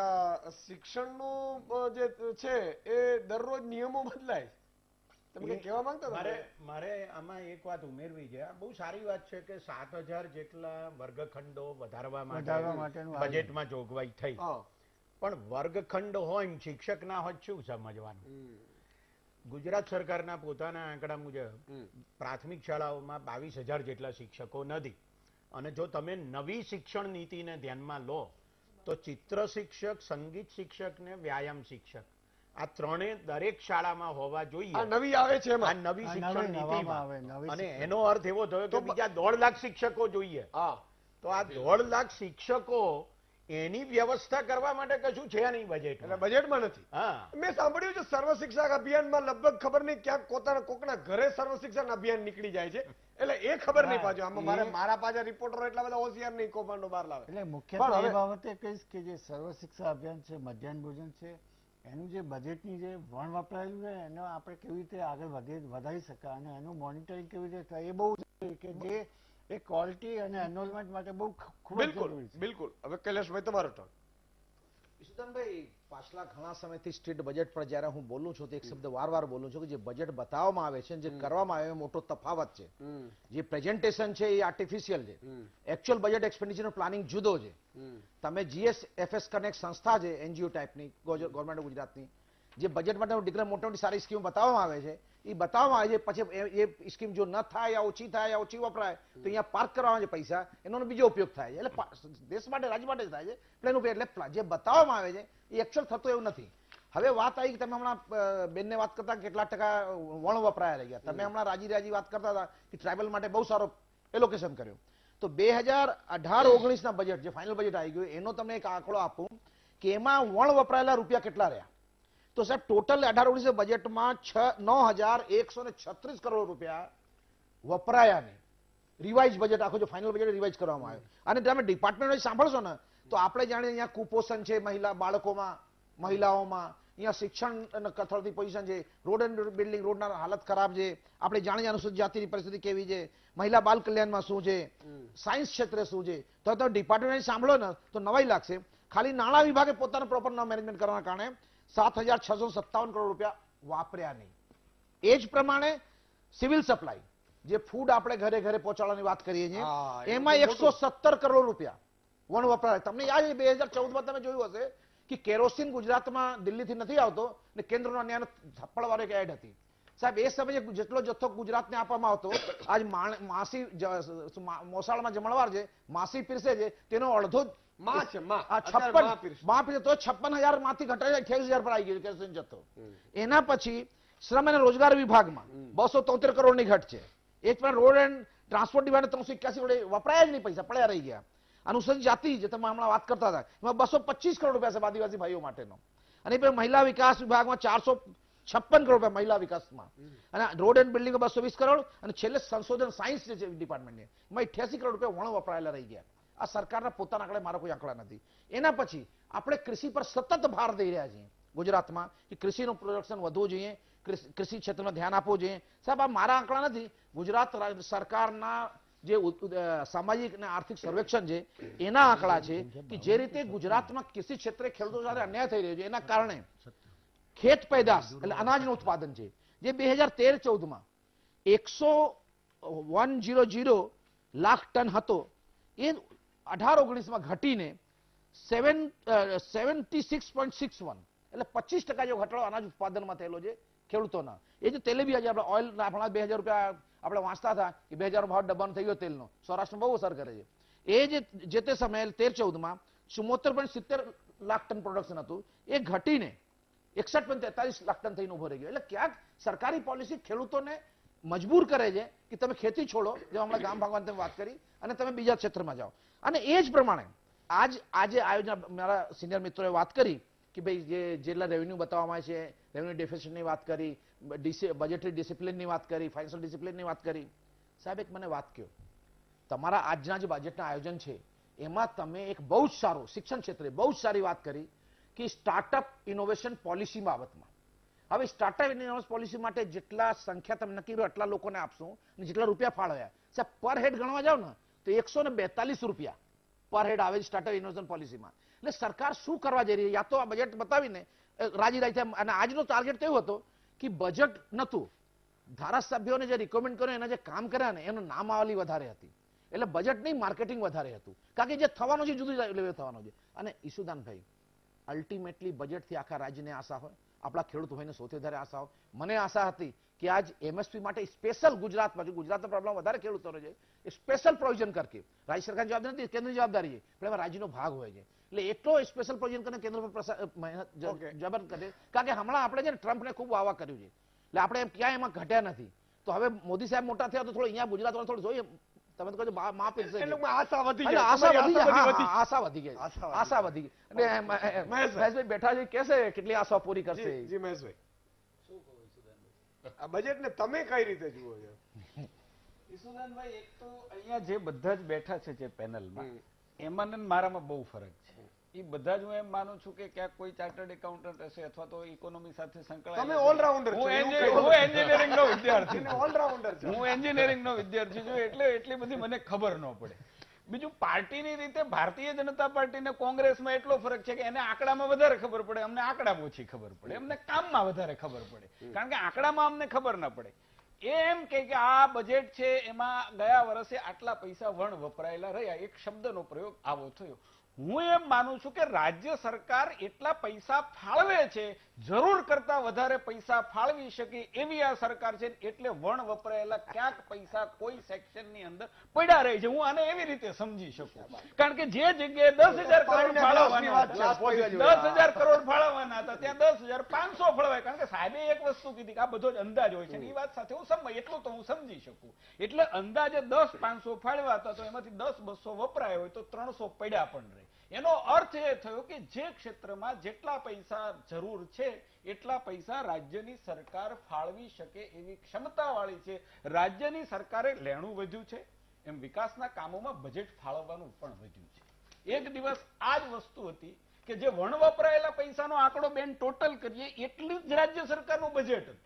શિક્ષણનું જે છે એ દરરોજ નિયમો બદલાય છે. તમે કંઈ કહેવા માંગતા હતા? મારે આમાં એક વાત ઉમેરવી છે આ બહુ સારી વાત છે કે 7,000 જેટલા વર્ગખંડો વધારવા વધારવા માટે માટેનું બજેટમાં જોગવાઈ થઈ હા પણ વર્ગખંડ હોય ને શિક્ષક ના હોય તો શું સમજવાનું હમ. ગુજરાત સરકારના પોતાના આંકડા મુજબ હમ. પ્રાથમિક શાળાઓમાં 22,000 જેટલા શિક્ષકો નથી અને જો તમે નવી શિક્ષણ નીતિને ધ્યાનમાં લો તો ચિત્ર શિક્ષક સંગીત શિક્ષક ને વ્યાયામ શિક્ષક આ ત્રણે દરેક શાળામાં હોવા જોઈએ આ નવી આવે છે આ એમાં નવી શિક્ષણ નવામાં આવે, નીતિમાં નવી અને શિક્ષણ. એનો અર્થ એવો થયો કે બીજા 1.5 લાખ શિક્ષકો જોઈએ હા તો આ 1.5 લાખ શિક્ષકો એની વ્યવસ્થા કરવા માટે કશું છે નહીં એટલે બજેટમાં બજેટમાં નથી. હા મેં સાંભળ્યું છે સર્વ શિક્ષક અભિયાનમાં લગભગ ખબર નહીં ક્યાંક કોકના ઘરે સર્વ શિક્ષણ અભિયાન નીકળી જાય છે એટલે એ ખબર નહીં પાછું આમાં મારા પાછા રિપોર્ટરો એટલા બધા હોશિયાર નહીં કૌભાંડો બહાર લાવે એટલે પણ મુખ્યત્વે હવે- એ બાબતે કહીશ કે જે સર્વ શિક્ષા અભિયાન છે મધ્યાહન ભોજન છે એનું જે બજેટની જે વણ વપરાયેલું છે એનો આપણે કેવી રીતે આગળ વધારી શકાય અને એનું મોનિટરિંગ કેવી રીતે થાય એ બહુ જરૂરી કે જે એ ક્વોલિટી અને એનરોલમેન્ટ માટે બહુ ખૂબ જ બિલકુલ જરૂરી છે. બિલકુલ હવે કૈલાશભાઈ તમારો ટર્ન. ઈશુદાનભાઈ પાછલા ઘણા સમયથી સ્ટેટ બજેટ પર જ્યારે હું બોલું છું તો એક શબ્દ વાર બોલું છું કે જે બજેટ બતાવવામાં આવે છે અને જે કરવામાં આવે એ મોટો તફાવત છે જે પ્રેઝન્ટેશન છે એ આર્ટિફિશિયલ છે એકચ્યુઅલ બજેટ એક્સપેન્ડિચર પ્લાનિંગ જુદો છે તમે જીએસએફએસ કરીને એક સંસ્થા છે એનજીઓ ટાઈપની ગવર્મેન્ટ ઓફ ગુજરાતની જે બજેટ માટે ડિક્લેર મોટી મોટી સારી સ્કીમ બતાવવામાં આવે છે એ બતાવવામાં આવે છે પછી એ સ્કીમ જો ન થાય યા ઓછી વપરાય તો અહીંયા પાર્ક કરવામાં જે પૈસા એનો બીજો ઉપયોગ થાય છે એટલે દેશ માટે રાજ્ય માટે જ થાય છે એટલે એનું એટલે જે બતાવવામાં આવે છે એ એકચ્યુઅલ થતું એવું નથી. હવે વાત આવી કે તમે હમણાં બેનને વાત કરતા કેટલા ટકા વણ વપરાયા રહી ગયા તમે હમણાં રાજી વાત કરતા હતા કે ટ્રાઇબલ માટે બહુ સારો એલોકેશન કર્યો તો 2018-19 ના બજેટ જે ફાઇનલ બજેટ આવી ગયું એનો તમને એક આંકડો આપું કે એમાં વણ વપરાયેલા રૂપિયા કેટલા રહ્યા તો સાહેબ ટોટલ 18-19 બજેટમાં 9,136 કરોડ રૂપિયા વપરાયા નહીં. રિવાઇઝ બજેટ આખો જે ફાઇનલ બજેટ રિવાઇઝ કરવામાં આવ્યો અને તમે ડિપાર્ટમેન્ટ સાંભળશો ને તો આપણે જાણીએ અહીંયા કુપોષણ છે બાળકોમાં મહિલાઓમાં અહીંયા શિક્ષણ કથળતી પોઝિશન છે રોડ એન્ડ બિલ્ડિંગ રોડના હાલત ખરાબ છે આપણે જાણીએ અનુસૂચિત જાતિની પરિસ્થિતિ કેવી છે મહિલા બાલ કલ્યાણમાં શું છે સાયન્સ ક્ષેત્રે શું છે તો તમે ડિપાર્ટમેન્ટ સાંભળો ને તો નવાઈ લાગશે ખાલી નાણાં વિભાગે પોતાનું પ્રોપર મેનેજમેન્ટ કરવાના કારણે 7,657 કરોડ રૂપિયા વાપર્યા નહીં. એ જ પ્રમાણે સિવિલ સપ્લાય જે ફૂડ આપણે ઘરે ઘરે પહોંચાડવાની વાત કરીએ છીએ હા, એ એમાં મોટું. 117 કરોડ રૂપિયા વણ વપરાય. તમને યાદ છે 2014માં તમે જોયું હશે કે કેરોસીન ગુજરાતમાં દિલ્હીથી નથી આવતો ને કેન્દ્રનો અન્યાયનો થપ્પડ વાળો એક એડ હતી. સાહેબ એ સમયે જેટલો જથ્થો ગુજરાતને આપવામાં આવતો આજ માસી મોસાળમાં જમણવાર છે, માસી પીરસે છે તેનો અડધો જ માં છે, માં. આ અત્યારે 56 માં પીરસે. માં પીરસે તો 56,000 માંથી ઘટાડી 28,000 પર આવી ગયું કેરોસીન જથ્થો. એના પછી શ્રમ અને રોજગાર વિભાગમાં 273 કરોડની ઘટ છે. એક પણ road and transport department 381 crore વપરાયા જ નહીં, પૈસા પડ્યા રહી ગયા. અનુસૂચિત જાતિ જે તમે હમણાં વાત કરતા હતા એમાં 225 કરોડ રૂપિયા છે આદિવાસી ભાઈઓ માટેનો. અને પછી મહિલા વિકાસ વિભાગમાં 456 કરોડ રૂપિયા મહિલા વિકાસમાં, અને રોડ એન્ડ બિલ્ડિંગ 220 કરોડ, અને છેલ્લે સંશોધન સાયન્સ જે છે ડિપાર્ટમેન્ટની એમાં 88 કરોડ રૂપિયા વણ વપરાયેલા રહી ગયા. આ સરકારના પોતાના આંકડે, મારા કોઈ આંકડા નથી. એના પછી આપણે કૃષિ પર સતત ભાર દઈ રહ્યા છીએ ગુજરાતમાં કે કૃષિનું પ્રોડક્શન વધવું જોઈએ, કૃષિ ક્ષેત્રમાં ધ્યાન આપવું જોઈએ. સાહેબ આ મારા આંકડા નથી, ગુજરાત સરકારના જે સામાજિક અને આર્થિક સર્વેક્ષણ છે એના આંકડા છે કે જે રીતે ગુજરાતમાં કૃષિ ક્ષેત્રે ખેડૂતો સાથે અન્યાય થઈ રહ્યો છે એના કારણે ખેત પેદાશ એટલે અનાજનું ઉત્પાદન છે જે 2013-14માં 100 લાખ ટન હતો એ 18-19માં ઘટીને 76.61 એટલે 25% જેવો ઘટાડો અનાજ ઉત્પાદનમાં થયેલો છે ખેડૂતોના. એ જે તેલેબિયા જે આપણે ઓઇલ આપણા 2000 રૂપિયા આપણે વાંચતા હતા કે 2000 ભાવ ડબ્બાનો થઈ ગયો તેલનો, સૌરાષ્ટ્રમાં બહુ અસર કરે છે. એ જે તે સમયે 13-14માં 74.70 લાખ ટન પ્રોડક્શન હતું એ ઘટીને 61.43 લાખ ટન થઈને ઉભો રહી ગયો. એટલે ક્યાંક સરકારી પોલિસી ખેડૂતોને મજબૂર કરે છે કે તમે ખેતી છોડો, જે હમણાં ગામ ભાગવાની તમે વાત કરી, અને તમે બીજા ક્ષેત્રમાં જાઓ. અને એ જ પ્રમાણે આજે આયોજન મારા સિનિયર મિત્રોએ વાત કરી કે ભાઈ જે જેટલા રેવન્યુ બતાવવામાં આવે છે, રેવન્યુ ડેફિસિટની વાત કરી, બજેટરી ડિસિપ્લિનની વાત કરી, ફાઇનાન્શિયલ ડિસિપ્લિનની વાત કરી. સાહેબ એક મને વાત કહો, તમારા આજના જે બજેટના આયોજન છે એમાં તમે એક બહુ જ સારું શિક્ષણ ક્ષેત્રે બહુ જ સારી વાત કરી કે સ્ટાર્ટઅપ ઇનોવેશન પોલિસી બાબતમાં. હવે સ્ટાર્ટઅપ ઇનોવેશન પોલિસી માટે જેટલા સંખ્યા તમે નક્કી કરો એટલા લોકોને આપશું અને જેટલા રૂપિયા ફાળવ્યા, સાહેબ પર હેડ ગણવા જાવ ને તો 142 રૂપિયા પર હેડ આવે સ્ટાર્ટઅપ ઇનોવેશન પોલિસીમાં. એટલે સરકાર શું કરવા જઈ રહી છે? યા તો આ બજેટ બતાવીને રાજી રાજી થાય. અને આજનો ટાર્ગેટ કેવો હતો કે બજેટ નતું, ધારાસભ્યોને જે રિકમેન્ડ કર્યો એના જે કામ કર્યા ને એનું નામાવલી વધારે હતી. એટલે બજેટ નહીં, માર્કેટિંગ વધારે હતું. કારણ કે જે થવાનું છે જુદું લેવલ થવાનું છે. અને ઈશુદાનભાઈ, અલ્ટિમેટલી બજેટથી આખા રાજ્યને આશા હોય, આપણા ખેડૂત ભાઈને સૌથી વધારે આશા હોય. મને આશા હતી કે આજ એમએસપી માટે સ્પેશિયલ ગુજરાતમાં, ગુજરાતનો પ્રોબ્લેમ વધારે ખેડૂતોનો છે, એ સ્પેશિયલ પ્રોવિઝન કરકે રાજ્ય સરકારની જવાબદારી નથી, કેન્દ્રની જવાબદારી છે, પણ એમાં રાજ્યનો ભાગ હોય છે. એટલે એટલો સ્પેશિયલ પ્રોવિઝન કરીને કેન્દ્ર પર જવાબદાર કરે. કારણ કે હમણાં આપણે છે ને ટ્રમ્પને ખૂબ વાવા કર્યું છે, એટલે આપણે ક્યાંય એમાં ઘટ્યા નથી. તો હવે મોદી સાહેબ મોટા થયા તો થોડું અહીંયા ગુજરાત વાળા થોડું જોઈએ. તમે તો કહો માફ એટલે આશા વધી ગઈ. આશા વધી તમારી ગઈ, વધી. આશા વધી ગઈ, આશા વધી ગઈ. અને મહેશભાઈ બેઠા છે, કહેશે કેટલી આશા પૂરી કરશે. જી, જી મહેશભાઈ, આ બજેટને તમે કઈ રીતે જુઓ છો? ઈશુદાનભાઈ, એક તો અહીંયા જે બધા જ બેઠા છે જે પેનલમાં, એમાં ને મારામાં બહુ ફરક છે. એ બધા જ હું એમ માનું છું કે ક્યાંક કોઈ ચાર્ટર્ડ એકાઉન્ટન્ટ હશે અથવા તો ઇકોનોમી સાથે તમે સંકળાયેલા ઓલરાઉન્ડર છો. હું એન્જિનિયરિંગનો વિદ્યાર્થી તમે ઓલરાઉન્ડર છો. હું એન્જિનિયરિંગનો વિદ્યાર્થી છું, એટલે એટલી બધી મને ખબર ન પડે. બીજું પાર્ટીની રીતે ભારતીય જનતા પાર્ટી ને કોંગ્રેસમાં એટલો ફરક છે કે એને આંકડામાં વધારે ખબર પડે, અમને આંકડામાં ઓછી ખબર પડે, અમને કામમાં વધારે ખબર પડે. કારણ કે આંકડામાં અમને ખબર ના પડે. એમ કે આ બજેટ છે એમાં ગયા વર્ષે આટલા પૈસા વણ વપરાયેલા રહ્યા, એક શબ્દનો પ્રયોગ આવો થયો. હું એમ માનું છું કે રાજ્ય સરકાર એટલા પૈસા ફાળવે છે, જરૂર કરતા વધારે પૈસા ફાળવી શકે એવી આ સરકાર છે, એટલે વણ વપરાયેલા ક્યાંક પૈસા કોઈ સેક્શનની અંદર પડ્યા રહે છે. હું આને એવી રીતે સમજી શકું. કારણ કે જે જગ્યાએ 10,000 કરોડ ફાળવવાના હતા, 10,000 કરોડ ફાળવવાના હતા ત્યાં 10,500 ફળવાય. કારણ કે સાહેબે એક વસ્તુ કીધી કે આ બધો જ અંદાજ હોય છે, એ વાત સાથે હું સમજ, એટલું તો હું સમજી શકું. એટલે અંદાજે 10,500 ફાળવ્યા હતા તો એમાંથી 10,200 વપરાય હોય તો 300 પડ્યા પણ રહે. એનો અર્થ એ થયો કે જે ક્ષેત્રમાં જેટલા પૈસા જરૂર છે એટલા પૈસા રાજ્યની સરકાર ફાળવી શકે એવી ક્ષમતા વાળી છે. રાજ્યની સરકારે લેણું વધ્યું છે, એમ વિકાસના કામોમાં બજેટ ફાળવવાનું પણ વધ્યું છે. એક દિવસ આ જ વસ્તુ હતી કે જે વણ વપરાયેલા પૈસાનો આંકડો બેન ટોટલ કરીએ એટલું જ રાજ્ય સરકારનું બજેટ હતું.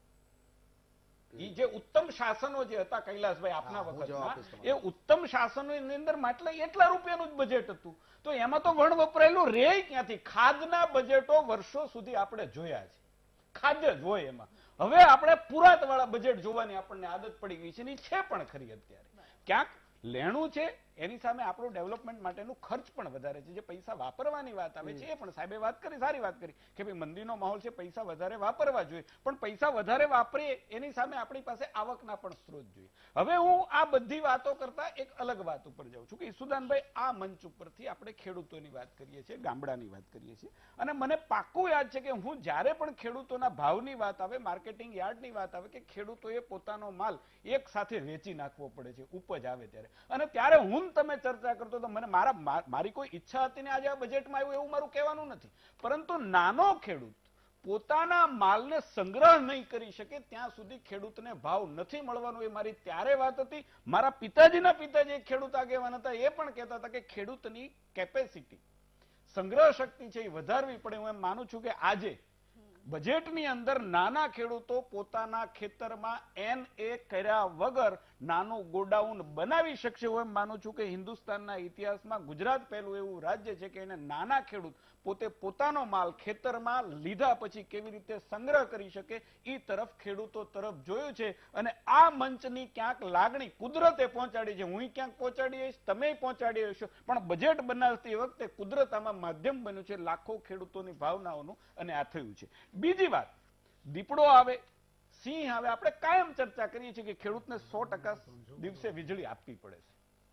જે ઉત્તમ શાસનો જે હતા કૈલાસભાઈ આપના વખતમાં, એ ઉત્તમ શાસનોની અંદર માત્ર એટલા રૂપિયાનું જ બજેટ હતું. તો એમાં તો વણ વપરાયેલું રે ક્યાંથી? ખાદ્યના બજેટો વર્ષો સુધી આપણે જોયા છે, ખાદ્ય જ હોય એમાં. હવે આપણે પુરાતવાળા બજેટ જોવાની આપણને આદત પડી ગઈ છે ને છે પણ ખરી. અત્યારે ક્યાંક લેણું છે એની સામે આપણું ડેવલપમેન્ટ માટેનું ખર્ચ પણ વધારે છે. જે પૈસા વાપરવાની વાત આવે છે એ પણ સાહેબે વાત કરી, સારી વાત કરી કે ભાઈ મંદીનો માહોલ છે, પૈસા વધારે વાપરવા જોઈએ, પણ પૈસા વધારે વાપરીએ એની સામે આપણી પાસે આવકના પણ સ્ત્રોત જોઈએ. હવે હું આ બધી વાતો કરતા એક અલગ વાત ઉપર જાઉં છું કે ઈસુદાનભાઈ આ મંચ ઉપરથી આપણે ખેડૂતોની વાત કરીએ છીએ, ગામડાની વાત કરીએ છીએ, અને મને પાક્કું યાદ છે કે હું જ્યારે પણ ખેડૂતોના ભાવની વાત આવે, માર્કેટિંગ યાર્ડની વાત આવે કે ખેડૂતોએ પોતાનો માલ એક સાથે વેચી નાખવો પડે છે ઉપજ આવે ત્યારે, અને ત્યારે હું તમે ચર્ચા કરતો તો મને મારી કોઈ ઈચ્છા હતી ને આજે આ બજેટમાં આવ્યું એવું મારું કહેવાનું નથી, પરંતુ નાનો ખેડૂત પોતાના માલને સંગ્રહ નહીં કરી શકે ત્યાં સુધી ખેડૂતને ભાવ નથી મળવાનો એ મારી ત્યારે વાત હતી. મારા પિતાજીના પિતાજી ખેડૂત આગેવાન હતા, એ પણ કહેતા હતા કે ખેડૂતની કેપેસિટી, સંગ્રહ શક્તિ છે એ વધારવી પડે. હું એમ માનું છું કે આજે બજેટની અંદર નાના ખેડૂતો પોતાના ખેતરમાં NA કર્યા વગર નાનું ગોડાઉન બનાવી શકશે. હું એમ માનું છું કે હિન્દુસ્તાનના ઇતિહાસમાં ગુજરાત પહેલું એવું રાજ્ય છે કે એને નાના ખેડૂત પોતે પોતાનો માલ ખેતરમાં લીધા પછી કેવી રીતે સંગ્રહ કરી શકે એ તરફ ખેડૂતો તરફ જોયું છે. અને આ મંચની ક્યાંક લાગણી કુદરતે પહોંચાડી છે. હું ક્યાંક પહોંચાડી હઈશ, તમે પહોંચાડી હશો, પણ બજેટ બનાવતી વખતે કુદરત આમાં માધ્યમ બન્યું છે લાખો ખેડૂતોની ભાવનાઓનું, અને આ થયું છે. બીજી વાત, દીપડો આવે, સિંહ આવે, આપણે કાયમ ચર્ચા કરીએ છીએ કે ખેડૂતને 100% દિવસે વીજળી આપવી પડે છે.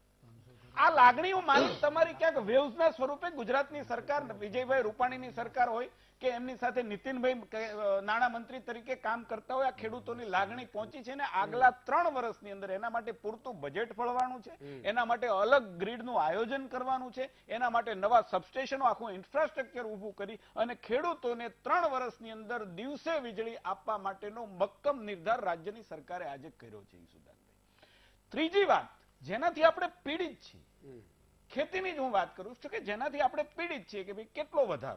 આ લાગણીઓ મારી તમારી ક્યાંક વેવ્સના સ્વરૂપે ગુજરાતની સરકાર, વિજયભાઈ રૂપાણીની સરકાર હોય કે એમની સાથે નીતિનભાઈ નાણામંત્રી તરીકે કામ કરતા હોય, આ ખેડૂતોની લાગણી પહોંચી છે ને આગલા 3 વર્ષની અંદર એના માટે પૂરતું બજેટ ફળવાનું છે, એના માટે અલગ ગ્રીડનું આયોજન કરવાનું છે, એના માટે નવા સબસ્ટેશનો, આખું ઇન્ફ્રાસ્ટ્રક્ચર ઊભું કરી અને ખેડૂતોને 3 વર્ષની અંદર દિવસે વીજળી આપવા માટેનો મક્કમ નિર્ધાર રાજ્યની સરકારે આજે કર્યો છે. ઈસુદાનભાઈ, ત્રીજી વાત જેનાથી આપણે પીડિત છીએ, ખેતીની જ હું વાત કરું છું કે જેનાથી આપણે પીડિત છીએ કે ભાઈ કેટલો વધારો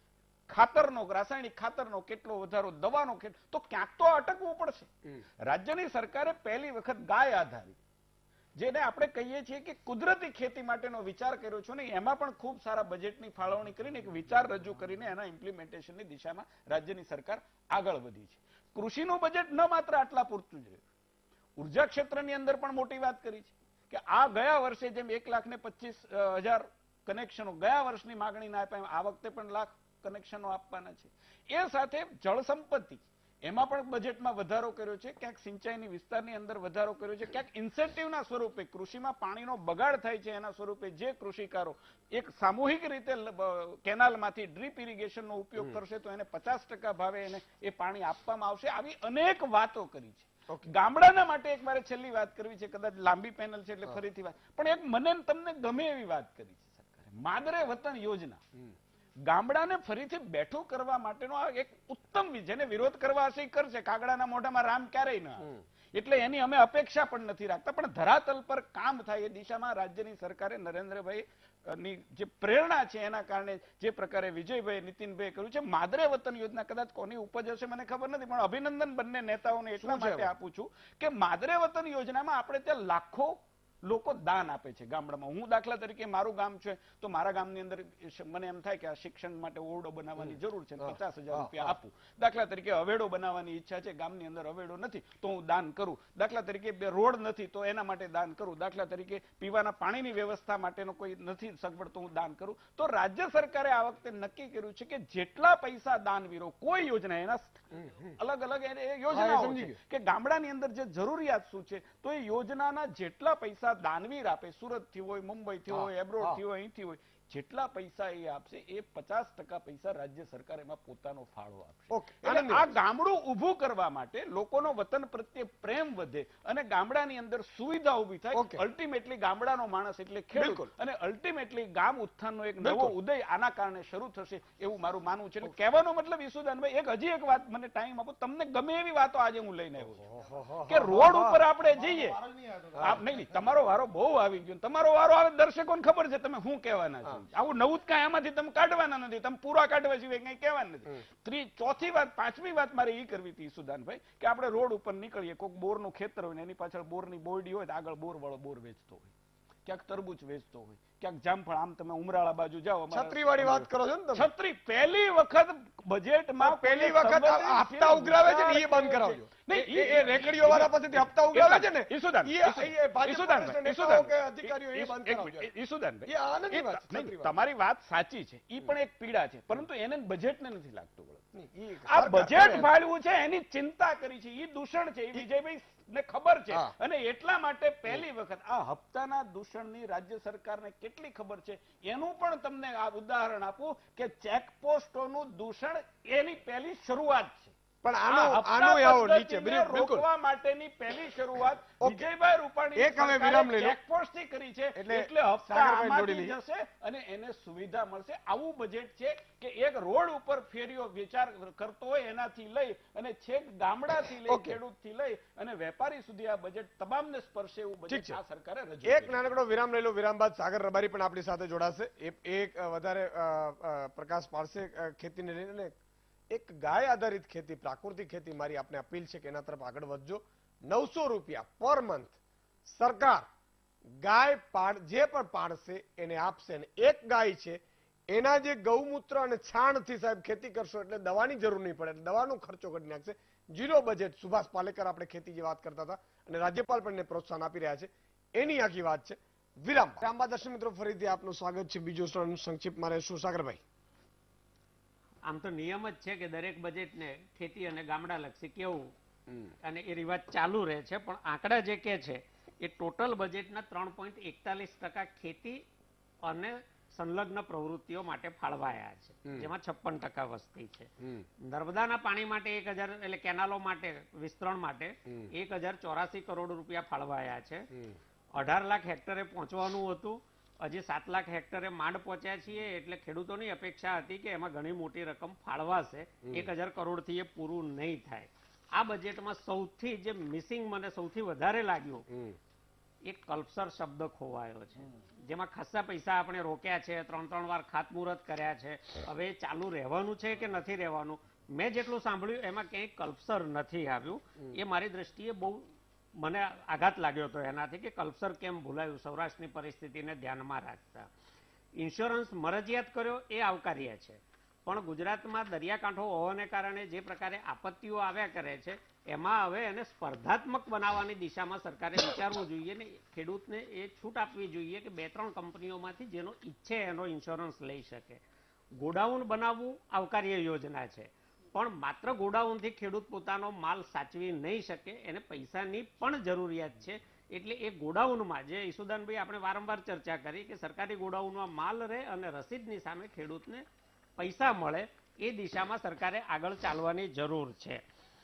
ખાતરનો, રાસાયણિક ખાતરનો કેટલો વધારો, દવાનો કેટલો, તો ક્યાંક તો અટકવું પડશે. રાજ્યની સરકારે પહેલી વખત ગાય આધારિત, જેને આપણે કહીએ છીએ કે કુદરતી ખેતી માટેનો વિચાર કર્યો છે ને એમાં પણ ખૂબ સારા બજેટની ફાળવણી કરીને એક વિચાર રજૂ કરીને એના ઇમ્પ્લિમેન્ટેશનની દિશામાં રાજ્યની સરકાર આગળ વધી છે. કૃષિનું બજેટ ન માત્ર આટલા પૂરતું જ રહ્યું, ઉર્જા ક્ષેત્રની અંદર પણ મોટી વાત કરી છે કે આ ગયા વર્ષે જેમ 1,25,000 કનેક્શનો ગયા વર્ષની માગણી ના આપ્યા, આ વખતે પણ લાખ કનેક્શનો આપવાના છે. એ સાથે જળ સંપત્તિ, એમાં પણ બજેટમાં વધારો કર્યો છે, ક્યાંક સિંચાઈની વિસ્તારની અંદર વધારો કર્યો છે, ક્યાંક ઇન્સેન્ટિવના સ્વરૂપે કૃષિમાં પાણીનો બગાડ થાય છે એના સ્વરૂપે જે કૃષિકારો એક સામૂહિક રીતે કેનાલમાંથી ડ્રીપ ઇરિગેશનનો ઉપયોગ કરશે તો એને 50% ભાવે એને એ પાણી આપવામાં આવશે. આવી અનેક વાતો કરી છે. ગામડાના માટે એક મારે છેલ્લી વાત કરવી છે, કદાચ લાંબી પેનલ છે એટલે ફરીથી વાત, પણ એક મને તમને ગમે એવી વાત કરી છે સરકારે, માદરે વતન યોજના. ગામડાને ફરીથી બેઠું કરવા માટેનો આ એક ઉત્તમ, જેને વિરોધ કરવા હશે એ કરશે, કાગડાના મોઢામાં રામ ક્યારેય ન આવે, એટલે એની અમે અપેક્ષા પણ નથી રાખતા, પણ ધરાતલ પર કામ થાય એ દિશામાં રાજ્યની સરકારે નરેન્દ્રભાઈ ની જે પ્રેરણા છે એના કારણે જે પ્રકારે વિજયભાઈ નીતિનભાઈ કર્યું છે માદરે વતન યોજના, કદાચ કોની ઉપજ હશે મને ખબર નથી, પણ અભિનંદન બંને નેતાઓને એટલા માટે આપું છું કે માદરે વતન યોજનામાં આપણે ત્યાં લાખો લોકો દાન આપે છે ગામડામાં. હું દાખલા તરીકે મારું ગામ છે તો મારા ગામની અંદર મને એમ થાય કે આ શિક્ષણ માટે ઓરડો બનાવવાની જરૂર છે, 50,000 રૂપિયા આપું. દાખલા તરીકે હવેડો બનાવવાની ઈચ્છા છે, ગામની અંદર હવેડો નથી તો હું દાન કરું. દાખલા તરીકે રોડ નથી તો એના માટે દાન કરું. દાખલા તરીકે પીવાના પાણીની વ્યવસ્થા માટેનો કોઈ નથી સગવડ તો હું દાન કરું. તો રાજ્ય સરકારે આ વખતે નક્કી કર્યું છે કે જેટલા પૈસા દાનવીરો, કોઈ યોજના એના અલગ અલગ યોજનાઓ છે કે ગામડાની અંદર જે જરૂરિયાત શું છે તો એ યોજનાના જેટલા પૈસા દાનવીર આપે, સુરત થી હોય, મુંબઈ થી હોય, એબ્રોડ થી હોય, અહીંથી હોય, જેટલા પૈસા એ આપશે એ 50% પૈસા રાજ્ય સરકાર એમાં પોતાનો ફાળો આપશે. એટલે આ ગામડું ઊભું કરવા માટે લોકોનો વતન પ્રત્યે પ્રેમ વધે અને ગામડાની અંદર સુવિધા ઊભી થાય. અલ્ટિમેટલી ગામડાનો માણસ એટલે ખેડૂત અને અલ્ટિમેટલી ગામ ઉત્થાનનો એક નવો ઉદય આના કારણે શરૂ થશે એવું મારું માનવું છે. એટલે કહેવાનો મતલબ ઈસુદાનભાઈ હજી એક વાત મને ટાઈમ આપો, તમને ગમે એવી વાતો આજે હું લઈને આવ્યો છું કે રોડ ઉપર આપણે જઈએ, નહીં તમારો વારો બહુ આવી ગયો, તમારો વારો આવે દર્શકોને ખબર છે તમે શું કહેવાના છો, આવું નવું જ કાંઈ આમાંથી તમે કાઢવાના નથી, તમે પૂરા કાઢવા સિવાય કઈ કહેવાના નથી. ચોથી વાત, પાંચમી વાત મારે એ કરવી હતી ઈસુદાનભાઈ કે આપણે રોડ ઉપર નીકળીએ, કોઈક બોરનું ખેતર હોય ને એની પાછળ બોરની બોરડી હોય, આગળ બોર વાળો બોર વેચતો હોય, ક્યાંક તરબૂચ વેચતો હોય, ક્યાંક જામફળ, આમ તમે ઉમરાળા બાજુ જાઓ, છત્રીવાળી વાત કરો છો ને તમે? છત્રી પહેલી વખત બજેટમાં પહેલી વખત હપ્તા ઉઘરાવે છે ને એ બંધ કરાવજો. એ રેકડીઓ વાળા પાસેથી હપ્તા ઉઘરાવે છે ને તમારી વાત સાચી છે, ઈ પણ એક પીડા છે, પરંતુ એને બજેટને નથી લાગતું. આ બજેટ ફાળવું છે એની ચિંતા કરી છે, ઈ દૂષણ છે, એ વિજયભાઈ ને ખબર છે, અને એટલા માટે પહેલી વખત આ હપ્તાના દૂષણની રાજ્ય સરકારને કેટલી ખબર છે એનું પણ તમને આ ઉદાહરણ આપું કે ચેકપોસ્ટોનું દૂષણ એની પહેલી શરૂઆત છે. પણ આનો આવો નીચે બિલકુલ રોકવા માટેની પહેલી શરૂઆત વિજયભાઈ રૂપાણી એક હવે વિરામ લઈ લો. ચેકપોસ્ટથી કરી છે, એટલે હપ્તા સાગરભાઈ આમાંથી જોડી લઈએ. જશે અને એને સુવિધા મળશે. આવું બજેટ છે કે એક રોડ ઉપર ફેરીઓ વિચાર કરતો હોય એનાથી લઈ અને છેક ગામડાથી લઈ ખેડૂતથી લઈ અને વેપારી સુધી આ બજેટ તમામને સ્પર્શે એવું બજેટ આ સરકારે રજૂ એક નાનકડો વિરામ લઈ લો. વિરામ બાદ સાગર રબારી પણ આપણી સાથે જોડાશે. એક વધારે પ્રકાશ પાડશે ખેતીને લઈને. એક ગાય આધારિત ખેતી, પ્રાકૃતિક ખેતી, મારી આપને અપીલ છે કે એના તરફ આગળ વધજો. 900 રૂપિયા પર મંથ સરકાર ગાય જે પણ પાડશે એને આપશે, અને એક ગાય છે એના જે ગૌમૂત્ર અને છાણથી સાહેબ ખેતી કરશો એટલે દવાની જરૂર નહીં પડે, દવાનો ખર્ચો કરી નાખશે. 0 બજેટ. સુભાષ પાલેકર આપણે ખેતી જે વાત કરતા હતા અને રાજ્યપાલ પણ એને પ્રોત્સાહન આપી રહ્યા છે, એની આખી વાત છે. વિરામ બાદ દર્શક મિત્રો ફરીથી આપનું સ્વાગત છે. બીજો સંક્ષિપ્તમાં રહેશું. સાગરભાઈ, આમ તો નિયમ જ છે કે દરેક બજેટને ખેતી અને ગામડા લક્ષી કેવું, અને એ રિવાજ ચાલુ રહે છે, પણ આંકડા જે કે છે એ ટોટલ બજેટના 3.41% ખેતી અને સંલગ્ન પ્રવૃત્તિઓ માટે ફાળવાયા છે, જેમાં 56% વસ્તી છે. નર્મદાના પાણી માટે 1000, એટલે કેનાલો માટે વિસ્તરણ માટે 1084 કરોડ રૂપિયા ફાળવાયા છે. 18 લાખ હેક્ટરે પહોંચવાનું હતું, હજી 7 લાખ હેક્ટરે માંડ પહોંચ્યા છીએ, એટલે ખેડૂતોની અપેક્ષા હતી કે એમાં ઘણી મોટી રકમ ફાળવાશે. 1000 કરોડથી એ પૂરું નહીં થાય. આ બજેટમાં સૌથી જે મિસિંગ મને સૌથી વધારે લાગ્યું, એક કલ્પસર શબ્દ ખોવાયો છે, જેમાં ખાસા પૈસા આપણે રોક્યા છે, 3 વાર ખાતમુહૂર્ત કર્યા છે. હવે ચાલુ રહેવાનું છે કે નથી રહેવાનું, મેં જેટલું સાંભળ્યું એમાં ક્યાંય કલ્પસર નથી આવ્યું. એ મારી દ્રષ્ટિએ બહુ મને આઘાત લાગ્યો હતો એનાથી કે કલ્પસર કેમ ભૂલાયું સૌરાષ્ટ્રની પરિસ્થિતિને ધ્યાનમાં રાખતા. ઇન્સ્યોરન્સ મરજિયાત કર્યો એ આવકાર્ય છે, પણ ગુજરાતમાં દરિયાકાંઠો હોવાને કારણે જે પ્રકારે આપત્તિઓ આવ્યા કરે છે એમાં હવે એને સ્પર્ધાત્મક બનાવવાની દિશામાં સરકારે વિચારવું જોઈએ ને ખેડૂતને એ છૂટ આપવી જોઈએ કે 2-3 કંપનીઓમાંથી જેનો ઈચ્છે એનો ઇન્સ્યોરન્સ લઈ શકે. ગોડાઉન બનાવવું આવકાર્ય યોજના છે, પણ માત્ર ગોડાઉનથી ખેડૂત પોતાનો માલ સાચવી નહીં શકે, એને પૈસાની પણ જરૂરિયાત છે. એટલે એ ગોડાઉનમાં જે ઈસુદાનભાઈ આપણે વારંવાર ચર્ચા કરી કે સરકારી ગોડાઉનમાં માલ રહે અને રસીદની સામે ખેડૂતને પૈસા મળે, એ દિશામાં સરકારે આગળ ચાલવાની જરૂર છે.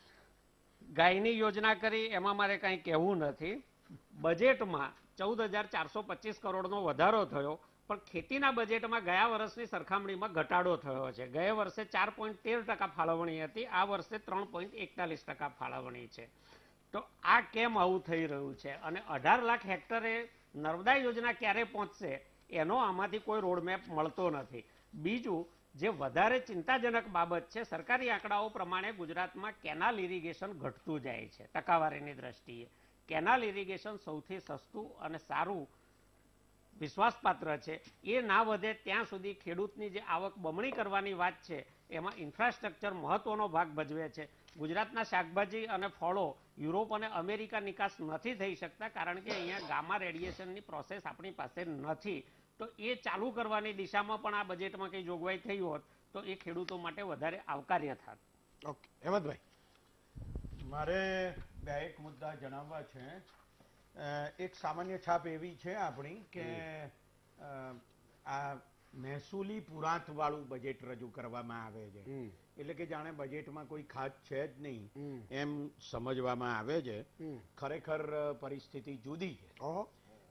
ગાયની યોજના કરી એમાં મારે કંઈ કહેવું નથી. બજેટમાં 14,425 કરોડનો વધારો થયો, પણ ખેતીના બજેટમાં ગયા વર્ષની સરખામણીમાં ઘટાડો થયો છે. ગયા વર્ષે 4.13% ફાળવણી હતી, આ વર્ષે 3.41% ફાળવણી છે. તો આ કેમ આવું થઈ રહ્યું છે? અને 18 લાખ હેક્ટરે નર્મદા યોજના ક્યારે પહોંચશે એનો આમાંથી કોઈ રોડમેપ મળતો નથી. બીજું જે વધારે ચિંતાજનક બાબત છે, સરકારી આંકડાઓ પ્રમાણે ગુજરાતમાં કેનાલ ઇરિગેશન ઘટતું જાય છે ટકાવારીની દ્રષ્ટિએ. કેનાલ ઇરિગેશન સૌથી સસ્તું અને સારું વિશ્વાસપાત્ર છે. એ ના વધે ત્યાં સુધી ખેડૂતની જે આવક બમણી કરવાની વાત છે એમાં ઇન્ફ્રાસ્ટ્રક્ચર મહત્વનો ભાગ ભજવે છે. ગુજરાતના શાકભાજી અને ફળો યુરોપ અને અમેરિકા નિકાસ નથી થઈ શકતા, કારણ કે અહીંયા ગામા રેડિયેશનની પ્રોસેસ આપણી પાસે નથી. તો એ ચાલુ કરવાની દિશામાં પણ આ બજેટમાં કંઈ જોગવાઈ થઈ હોત તો એ ખેડૂતો માટે વધારે આવકાર્ય થાત. ઓકે, હેમંતભાઈ, મારે એક મુદ્દા જણાવવા છે. એક સામાન્ય છાપ એવી છે આપણી કે આ મહેસૂલી પુરાંત વાળું બજેટ રજૂ કરવામાં આવે છે, એટલે કે જાણે બજેટમાં કોઈ ખાસ છે જ નહીં એમ સમજવામાં આવે છે. ખરેખર પરિસ્થિતિ જુદી છે.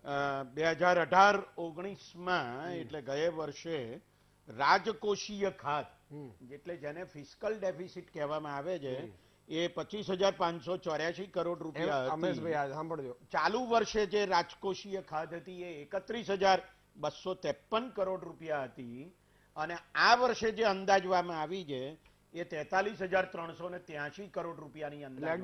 2018-19માં એટલે ગયા વર્ષે રાજકોષીય ખાત, એટલે જેને ફિસ્કલ ડેફિસિટ કહેવામાં આવે છે, એ 25,584 કરોડ રૂપિયા હતી. ચાલુ વર્ષે જે રાજકોષીય ખાત હતી એ 31,253 કરોડ રૂપિયા હતી, અને આ વર્ષે જે અંદાજવામાં આવી છે એ 43,383 કરોડ રૂપિયાની અંદાજ.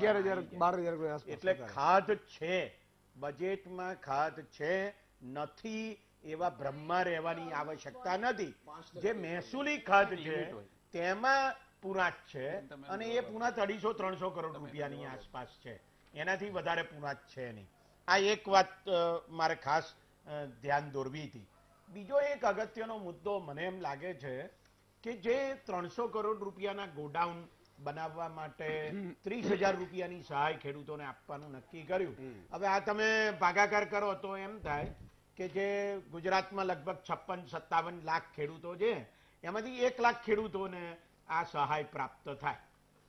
11,000-12,000. એટલે ખાધ છે, બજેટમાં ખાધ છે. નથી એવા ભ્રમમાં રહેવાની આવશ્યકતા નથી. જે મહેસૂલી ખર્ચ છે તેમાં પૂરાંત છે અને એ પૂરાંત 250-300 કરોડ રૂપિયાની આસપાસ છે, એનાથી વધારે પૂરાંત છે નહીં. આ એક વાત મારે ખાસ ધ્યાન દોરવી હતી. બીજો એક અગત્યનો મુદ્દો મને એમ લાગે છે કે જે 300 કરોડ રૂપિયાના ગોડાઉન બનાવવા માટે 30,000 રૂપિયાની સહાય ખેડૂતોને આપવાનું નક્કી કર્યું. હવે આ તમે ભાગાકાર કરો તો એમ થાય કે જે ગુજરાતમાં લગભગ 56-57 લાખ ખેડૂતો છે એમાંથી 1 લાખ ખેડૂતોને આ સહાય પ્રાપ્ત થાય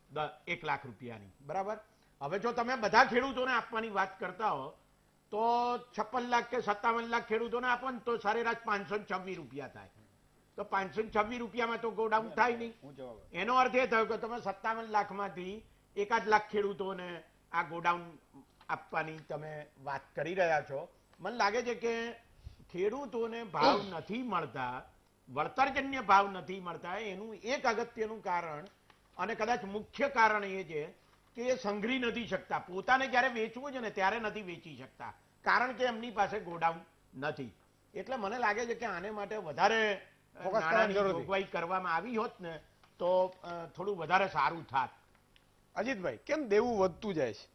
1 લાખ રૂપિયાની, બરાબર. હવે જો તમે બધા ખેડૂતોને આપવાની વાત કરતા હો તો 56 લાખ કે 57 લાખ ખેડૂતોને આપો ને તો સરેરાશ 526 રૂપિયા થાય. તો 526 રૂપિયામાં તો ગોડાઉન થાય નહીં. એનો અર્થ એ થયો કે તમે 57 લાખમાંથી 1 લાખ ખેડૂતોને આ ગોડાઉન આપવાની તમે વાત કરી રહ્યા છો. મને લાગે છે કે ખેડૂતોને ભાવ નથી મળતા, વળતરજન્ય ભાવ નથી મળતા, એનું એક અગત્યનું કારણ અને કદાચ મુખ્ય કારણ એ છે કે એ સંઘરી નથી શકતા. પોતાને જ્યારે વેચવું છે ને ત્યારે નથી વેચી શકતા, કારણ કે એમની પાસે ગોડાઉન નથી. એટલે મને લાગે છે કે આને માટે વધારે નાણાંની જોગવાઈ કરવામાં આવી હોત ને તો થોડું વધારે સારું થાત. અજીતભાઈ, કેમ દેવું વધતું જાય છે?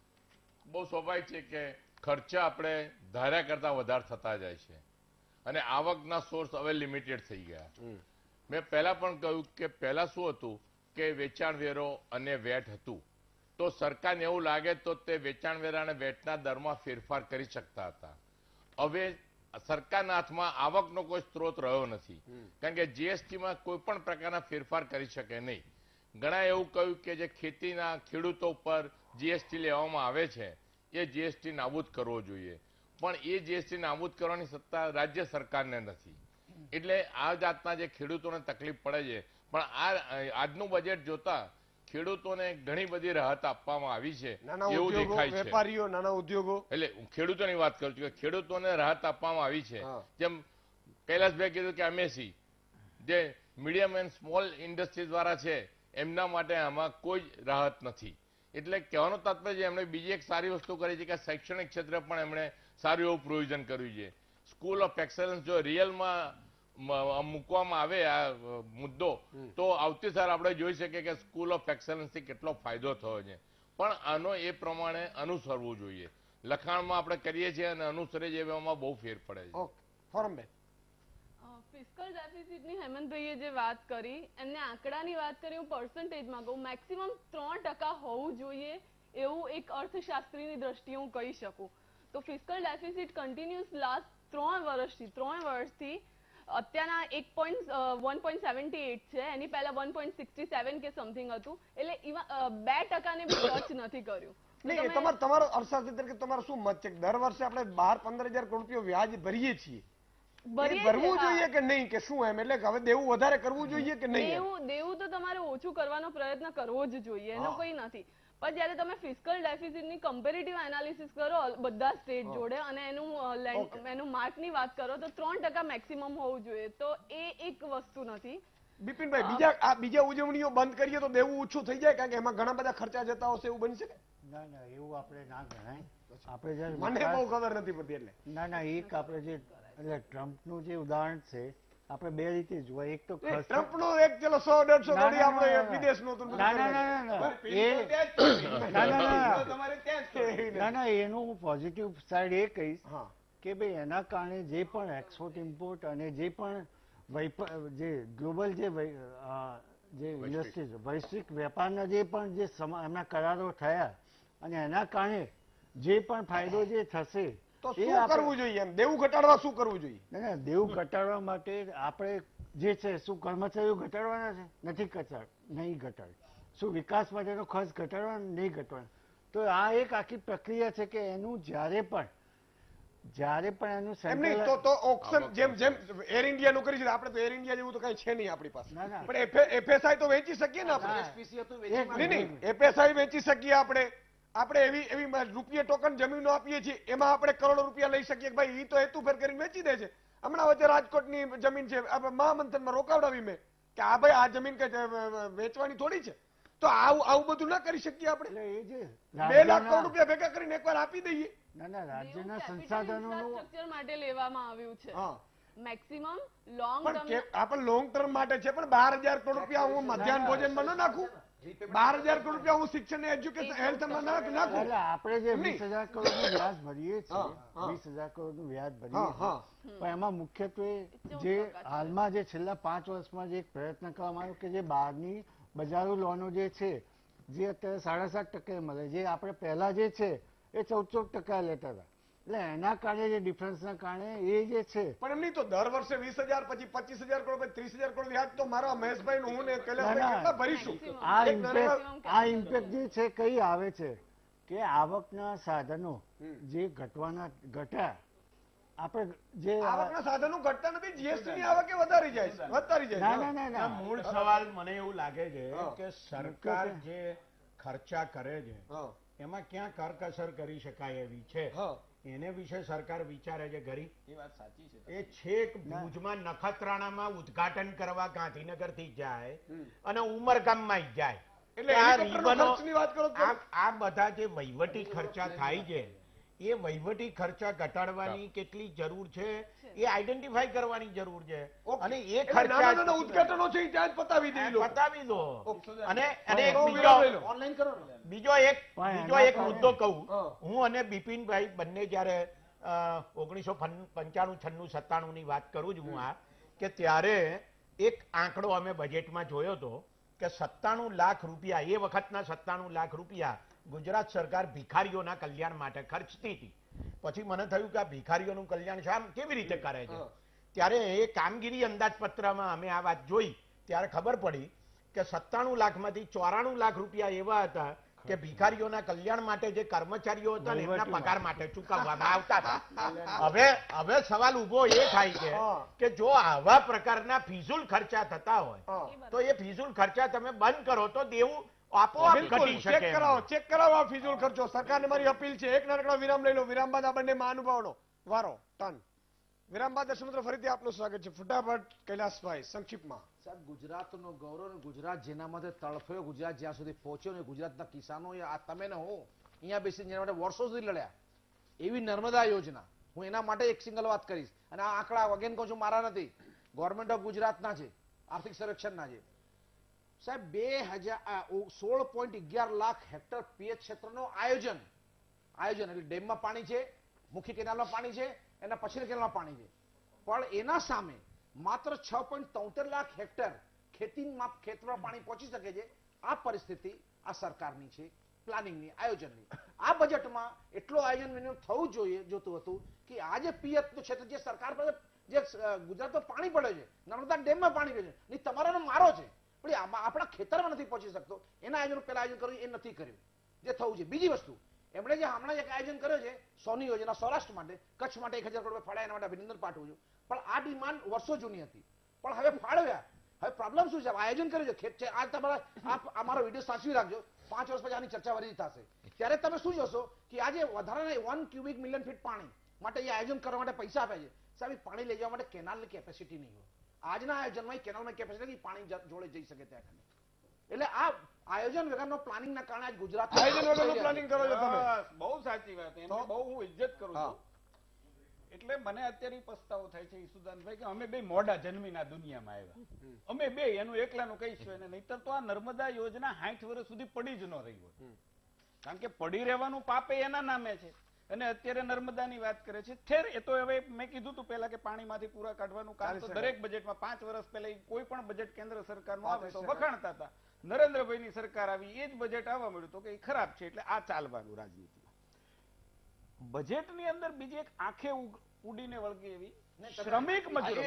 બહુ સ્વાભાવિક છે કે ખર્ચા આપણે ધાર્યા કરતા વધારે થતા જાય છે અને આવકના સોર્સ હવે લિમિટેડ થઈ ગયા. મેં પહેલા પણ કહ્યું કે પહેલા શું હતું કે વેચાણ વેરો અને વેટ હતું, તો સરકારને એવું લાગે તો તે વેચાણ વેરા અને વેટના દરમાં ફેરફાર કરી શકતા હતા. હવે સરકારના હાથમાં આવકનો કોઈ સ્ત્રોત રહ્યો નથી, કારણ કે જીએસટીમાં કોઈ પણ પ્રકારના ફેરફાર કરી શકે નહીં. ઘણા એવું કહ્યું કે જે ખેતીના ખેડૂતો પર જીએસટી લેવામાં આવે છે એ જીએસટી નાબૂદ કરવો જોઈએ, પણ એ જીએસટી નાબૂદ કરવાની સત્તા રાજ્ય સરકારને નથી. એટલે આ જાતના જે ખેડૂતોને તકલીફ પડે છે, પણ આજનું બજેટ જોતા ખેડૂતોને ઘણી બધી રાહત આપવામાં આવી છે એવું દેખાય છે. વેપારીઓ, નાના ઉદ્યોગો, એટલે હું ખેડૂતોની વાત કરું છું કે ખેડૂતોને રાહત આપવામાં આવી છે. જેમ કૈલાસભાઈ કીધું કે એમએસી જે મીડિયમ એન્ડ સ્મોલ ઇન્ડસ્ટ્રીઝ વાળા છે એમના માટે આમાં કોઈ રાહત નથી. એટલે કહેવાનો તાત્પર્ય એમણે બીજી એક સારી વસ્તુ કરી છે કે શૈક્ષણિક ક્ષેત્રે પણ એમણે સારું એવું પ્રોવિઝન કર્યું છે. સ્કૂલ ઓફ એક્સલન્સ જો રિયલમાં મૂકવામાં આવે આ મુદ્દો તો આવતી સાલ આપણે જોઈ શકીએ કે સ્કૂલ ઓફ એક્સલન્સથી કેટલો ફાયદો થયો છે. પણ આનો એ પ્રમાણે અનુસરવું જોઈએ. લખાણમાં આપણે કરીએ છીએ અને અનુસરે છે એમાં બહુ ફેર પડે છે. ફોરમબેન, ફિસ્કલ ડેફિસિટની હેમંતભાઈએ જે વાત કરી, એમને આંકડાની વાત કરી, હું પર્સન્ટેજમાં કહું મેક્સિમમ 3% હોવું જોઈએ એવું એક અર્થશાસ્ત્રીની દ્રષ્ટિએ હું કહી શકું. તો ફિસ્કલ ડેફિસિટ કન્ટિન્યુઅસ લાસ્ટ 3 વર્ષથી અત્યારના 1.78 છે, એની પહેલા 1.67 કે સમથિંગ હતું. એટલે 2% બી ટચ નથી કર્યું. તમારો અર્થશાસ્ત્રી તરીકે તમારો શું મત છે? દર વર્ષે આપણે 12-15 હજાર કરોડ રૂપિયા વ્યાજ ભરીએ છીએ, ભરવું જોઈએ કે નહીં, કે શું એમ? એટલે હવે દેવું વધારે કરવું જોઈએ કે નહીં? દેવું તો તમારે ઓછું કરવાનો પ્રયત્ન કરવો જ જોઈએ, એનો કોઈ નથી. પણ જયારે તમે ફિસ્કલ ડેફિસિટની કમ્પેરેટિવ એનાલિસિસ કરો બધા સ્ટેટ જોડે અને એનું માર્કની વાત કરો તો 3% મેક્સિમમ હોવું જોઈએ, તો એ એક વસ્તુ નથી. બિપિનભાઈ, બીજા ઉજવણીઓ બંધ કરીએ તો દેવું ઓછું થઈ જાય, કારણ કે એમાં ઘણા બધા ખર્ચા જતા હશે, એવું બની શકે? ના ના, એવું આપણે ના ગણાય. આપણે જયારે મને બહુ ખબર નથી પડતી. એટલે ના, એક આપણે જે ટ્રમ્પનું જે ઉદાહરણ છે આપણે બે રીતે જોવા. એક તો ટ્રમ્પનો એક ચલો 100-150 કરોડ આપણે વિદેશનો તો ના, એનું પોઝિટિવ સાઈડ એ કહીશ કે ભાઈ એના કારણે જે પણ એક્સપોર્ટ ઇમ્પોર્ટ અને જે પણ જે ગ્લોબલ જે ઇન્ડસ્ટ્રીઝ વૈશ્વિક વેપારના જે પણ જે એમના કરારો થયા અને એના કારણે જે પણ ફાયદો જે થશે તો શું કરવું જોઈએ? એમ દેવું ઘટાડવા શું કરવું જોઈએ? ના, દેવું ઘટાડવા માટે આપણે જે છે શું કર્મચારીઓ ઘટાડવાના છે? નથી નહીં ઘટાડે. શું વિકાસ માટેનો ખર્ચ ઘટાડવાનો? નહીં ઘટાડવાનો. તો આ એક આખી પ્રક્રિયા છે કે એનું જ્યારે પણ એનું ઓક્શન જેમ એર ઇન્ડિયાનું કરી છે આપણે, તો એર ઇન્ડિયા જેવું તો કઈ છે નહીં આપણી પાસે. પણ એફએસઆઈ તો વેચી શકીએ ને આપણે. નહીં, એફએસઆઈ વેચી શકીએ આપણે એવી રૂપિયા ટોકન જમીનો આપીએ છીએ, એમાં આપણે કરોડો રૂપિયા લઈ શકીએ. ભાઈ એ તો હેતુફેર કરીને વેચી દે છે. હમણાં વચ્ચે રાજકોટની જમીન છે, મહામંથનમાં રોકાવડાવી મેં કે આ ભાઈ આ જમીન કઈ વેચવાની થોડી છે. તો આવું બધું ના કરી શકીએ આપણે? 2 લાખ કરોડ રૂપિયા ભેગા કરીને એકવાર આપી દઈએ. ના ના રાજ્યના એવું capital સંસાધનોનું infrastructure માટે લેવામાં આવ્યું છે હા મેક્સિમમ લોંગ પણ ટર્મ આપણે લોંગ ટર્મ માટે છે, પણ 12,000 કરોડ રૂપિયા હું મધ્યાહન ભોજનમાં ન નાખું, 12,000 કરોડ રૂપિયા હું શિક્ષણ એજ્યુકેશન હેલ્થમાં નાખું. એટલે આપણે જે એમની. 20,000 કરોડનું વ્યાજ ભરીએ છીએ હા, હા. 20,000 કરોડનું વ્યાજ ભરીએ હા હા છીએ, પણ એમાં મુખ્યત્વે જે હાલમાં જે છેલ્લા 5 વર્ષમાં જે એક પ્રયત્ન કરવામાં આવ્યો કે જે બહારની બજારો લોનો જે છે જે અત્યારે 7.5% મળે, જે આપણે પહેલા જે છે એ 14% લેતા હતા, એટલે એના કારણે જે ડિફરન્સના કારણે એ જે છે પણ એમની તો દર વર્ષે 20,000 પછી 25,000 કરોડ પછી 30,000 કરોડ વ્યાજ તો મારા મહેશભાઈ નું હું ને ના, કૈલાસભાઈ ના. કેટલા ભરીશું? આ એક નાના- ઇમ્પેક્ટ જે છે કઈ આવે છે કે આવકના સાધનો જે ઘટ્યા આપણે જે આવકના સાધનો ઘટતા નથી, જીએસટી ની આવકે વધારી જાય છે, વધતારી જાય ના છે. ના ના ના, ના મૂળ સવાલ મને એવું લાગે છે હા. કે સરકાર જે ખર્ચા કરે છે હા એમાં ક્યાં કરકસર કરી શકાય એવી છે હા એને વિશે સરકાર વિચારે છે ખરી? એ વાત સાચી છે. એ છેક ભુજમાં નખત્રાણામાં ઉદ્ઘાટન કરવા ગાંધીનગર થી જાય અને ઉમરગામમાં ય જાય. એટલે આ હેલિકોપ્ટરનો રીબનો- ખર્ચની વાત કરો તો આ બધા જે વહીવટી ખર્ચા થાય છે એ વહીવટી ખર્ચા ઘટાડવાની કેટલી જરૂર છે એ આઈડેન્ટિફાઈ કરવાની જરૂર છે અને એ એટલે નાના નાના ખર્ચા ઉદ્ઘાટનો છે ઈ ત્યાં જ પતાવી દે ઈ લોકો. બતાવી દો. અને એક બહુ બીજો વિરામ લઈ લો. ઓનલાઈન કરો ને. બીજો એક પણ બીજો એના એક કારણે- મુદ્દો કહું. હા. હું અને બિપિનભાઈ બંને જયારે 1995, 96, 97 ની વાત કરું છું હું આ કે ત્યારે એક આંકડો અમે બજેટમાં જોયો હતો કે 97 લાખ રૂપિયા એ વખતના 97 લાખ રૂપિયા ગુજરાત સરકાર ભિખારીઓના કલ્યાણ માટે ખર્ચતી હતી. પછી મને થયું કે આ ભિખારીઓનું કલ્યાણ શામ કેવી રીતે કરે છે? ત્યારે એ કામગીરી અંદાજપત્રમાં અમે આ વાત જોઈ ત્યારે ખબર પડી કે 97 લાખમાંથી 94 લાખ રૂપિયા એવા હતા કે ભિખારીઓના કલ્યાણ માટે જે કર્મચારીઓ હતા ને એમના પગાર માટે ચૂકવવામાં આવતા હતા. હવે સવાલ ઉભો એ થાય છે કે જો આવા પ્રકારના ફિઝુલ ખર્ચા થતા હોય તો એ ફિઝુલ ખર્ચા તમે બંધ કરો તો દેવું આપોઆપ બિલકુલ ઘટી શકે ચેક એમ. કરાવો, ચેક કરાવો આ ફિઝુલ ખર્ચો. સરકારને મારી અપીલ છે, એક નાનકડો વિરામ લઈ લો. વિરામ બાદ આ બંને મહાનુભાવોનો વારો ટર્ન. વિરામ બાદ દર્શક મિત્રો ફરીથી આપનું સ્વાગત છે. ફટાફટ કૈલાસભાઈ સંક્ષિપ્તમાં. સાહેબ, ગુજરાતનો ગૌરવ અને ગુજરાત જેના માટે તડફ્યો, ગુજરાત જ્યાં સુધી પહોંચ્યો ને ગુજરાતના કિસાનો આ તમે ને હું અહીંયા બેસીને જેના માટે વર્ષો સુધી લડ્યા, એવી નર્મદા યોજના, હું એના માટે એક સિંગલ વાત કરીશ. અને આ આંકડા અગેન કહું છું મારા નથી, ગવર્મેન્ટ ઓફ ગુજરાતના છે, આર્થિક સર્વેક્ષણના છે. સાહેબ 16.11 લાખ હેક્ટર પીએચ ક્ષેત્રનો આયોજન એટલે ડેમમાં પાણી છે, મુખ્ય કેનાલમાં પાણી છે, એના પછીના કેનાલમાં પાણી છે, પણ એના સામે માત્ર 6.73 લાખ હેક્ટર ખેતરમાં પાણી પહોંચી શકે છે. આ પરિસ્થિતિ આ સરકારની છે, પ્લાનિંગની, આયોજનની. આ બજેટમાં એટલો આયોજન વિનિયોગ થવું જોઈએ જોતું હતું કે આ જે પિયતનું ક્ષેત્ર જે સરકાર પર જે ગુજરાતમાં પાણી પડે છે, નર્મદા ડેમમાં પાણી પડે છે, નહીં તમારો મારો છે, પણ આમાં આપણા ખેતરમાં નથી પહોંચી શકતો, એના આયોજન પહેલા આયોજન કર્યું એ નથી કર્યું જે થવું છે. બીજી વસ્તુ, એમણે જે હમણાં એક આયોજન કર્યો છે સોની યોજના સૌરાષ્ટ્ર માટે, કચ્છ માટે 1,000 કરોડ ફાળ્યા, એના માટે અભિનંદન પાઠવું છું. પણ આ ડિમાન્ડ વર્ષો જૂની હતી, પણ હવે ફાળવ્યા. હવે પ્રોબ્લેમ શું છે? આયોજન કર્યું છે, ખેત છે. આ તમારા અમારો વિડીયો સાચવી રાખજો, 5 વર્ષ પછી આની ચર્ચા વધી થશે. ત્યારે તમે શું જોશો કે આજે વધારાના 1 ક્યુબિક મિલિયન ફીટ પાણી માટે એ આયોજન કરવા માટે પૈસા આપે છે. સાહેબ, પાણી લઈ જવા માટે કેનાલની કેપેસિટી નહીં હોય. આજના આયોજનમાં કેનાલમાં કેપેસિટી પાણી જોડે જઈ શકે ત્યાં ખાલી. એટલે આ આયોજન વગરનો પ્લાનિંગના કારણે આજ ગુજરાત આયોજન વગરનું પ્લાનિંગ કરો છો તમે. બસ, બહુ સાચી વાત. એમને બહુ હું ઇજ્જત કરું છું. એટલે મને અત્યારે ઈ પસ્તાવો થાય છે ઈસુદાનભાઈ કે અમે બે મોડા જન્મીને આ દુનિયામાં આવ્યા. અમે બે એનું એકલાનું કહીશું એને, નહીતર તો આ નર્મદા યોજના 60 વર્ષ સુધી પડી જ ન રહી હોય. કારણ કે પડી રહેવાનું પાપે એના નામે છે. અને અત્યારે નર્મદાની વાત કરે છે. ખેર એ તો હવે મેં કીધું તું પહેલા કે પાણીમાંથી પૂરા કાઢવાનું કામ તો દરેક બજેટમાં 5 વર્ષ પહેલા કોઈ પણ બજેટ કેન્દ્ર સરકારનું આવે તો વખાણતા હતા. નરેન્દ્રભાઈની સરકાર આવી એ જ બજેટ આવવા મળ્યું તો કે એ ખરાબ છે એટલે આ ચાલવાનું રાજનીતિમાં. બજેટની અંદર બીજી એક આંખે ઉડીને વળગે એવી શ્રમિક મજૂરો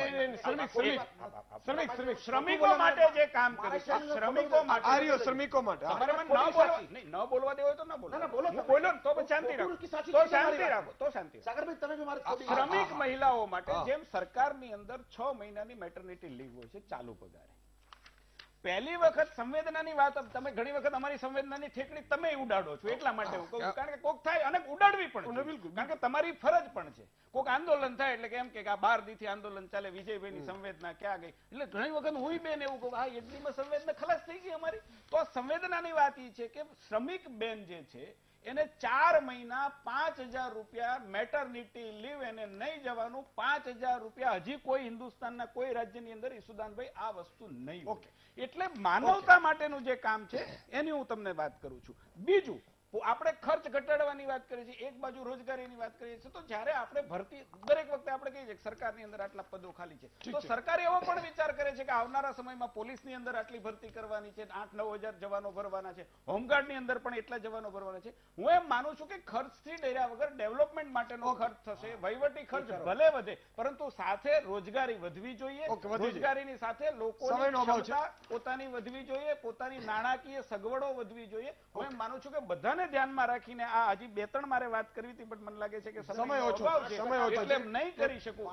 શ્રમિકો માટે જે કામ કરે છે, શ્રમિકો માટે આર્યો શ્રમિકો માટે. તમારે મને ન બોલવા નહીં, ન બોલવા દેવો હોય તો ન બોલો. હું બોલો ને તો પછી શાંતિ રાખો, તો શાંતિ રાખો, તો શાંતિ રાખો. સાગરભાઈ તમે બી મારી શ્રમિક મહિલાઓ માટે જેમ સરકારની અંદર 6 મહિનાની મેટર્નિટી લીવ હોય છે ચાલુ પગારે, પહેલી વખત સંવેદનાની વાત તમે ઘણી વખત અમારી સંવેદનાની ઠેકડી તમે ઉડાડો છો એટલા માટે હું કહું છું. કારણ કે કોક થાય અને ઉડાડવી પણ બિલકુલ, કારણ કે તમારી ફરજ પણ છે. કોક આંદોલન થાય એટલે કે એમ કે આ 12 દીથી આંદોલન ચાલે, વિજયભાઈની સંવેદના ક્યાં ગઈ? એટલે ઘણી વખત હું બેન એવું કહું હા એટલીમાં સંવેદના ખલાસ થઈ ગઈ અમારી. તો આ સંવેદનાની વાત એ છે કે શ્રમિક બેન જે છે એને 4 મહિના 5,000 રૂપિયા મેટર્નિટી લીવ એને નહીં જવાનું, 5,000 રૂપિયા હજી કોઈ હિન્દુસ્તાનના કોઈ રાજ્યની અંદર ઈસુદાનભાઈ આ વસ્તુ નહીં હોય. એટલે માનવતા માટેનું જે કામ છે એની હું તમને વાત કરું છું. બીજું આપણે ખર્ચ ઘટાડવાની વાત કરીએ છીએ, એક બાજુ રોજગારીની વાત કરીએ છીએ, તો જ્યારે આપણે ભરતી દરેક વખતે આપણે કહીએ છીએ સરકારની અંદર આટલા પદો ખાલી છે, તો સરકાર એવો પણ વિચાર કરે છે કે આવનારા સમયમાં પોલીસની અંદર આટલી ભરતી કરવાની છે, 8-9 હજાર જવાનો ભરવાના છે, હોમગાર્ડની અંદર પણ એટલા જવાનો ભરવાના છે. હું એમ માનું છું કે ખર્ચથી ડર્યા વગર ડેવલપમેન્ટ માટેનો ખર્ચ થશે, વહીવટી ખર્ચ ભલે વધે પરંતુ સાથે રોજગારી વધવી જોઈએ, રોજગારીની સાથે લોકોની ક્ષમતા પોતાની વધવી જોઈએ, પોતાની નાણાકીય સગવડો વધવી જોઈએ. હું એમ માનું છું કે બધાને ધ્યાનમાં રાખીને આ હજી 2-3 મારે વાત કરવી હતી, પણ મને લાગે છે કે સમય ઓછો છે એટલે નહીં કરી શકું.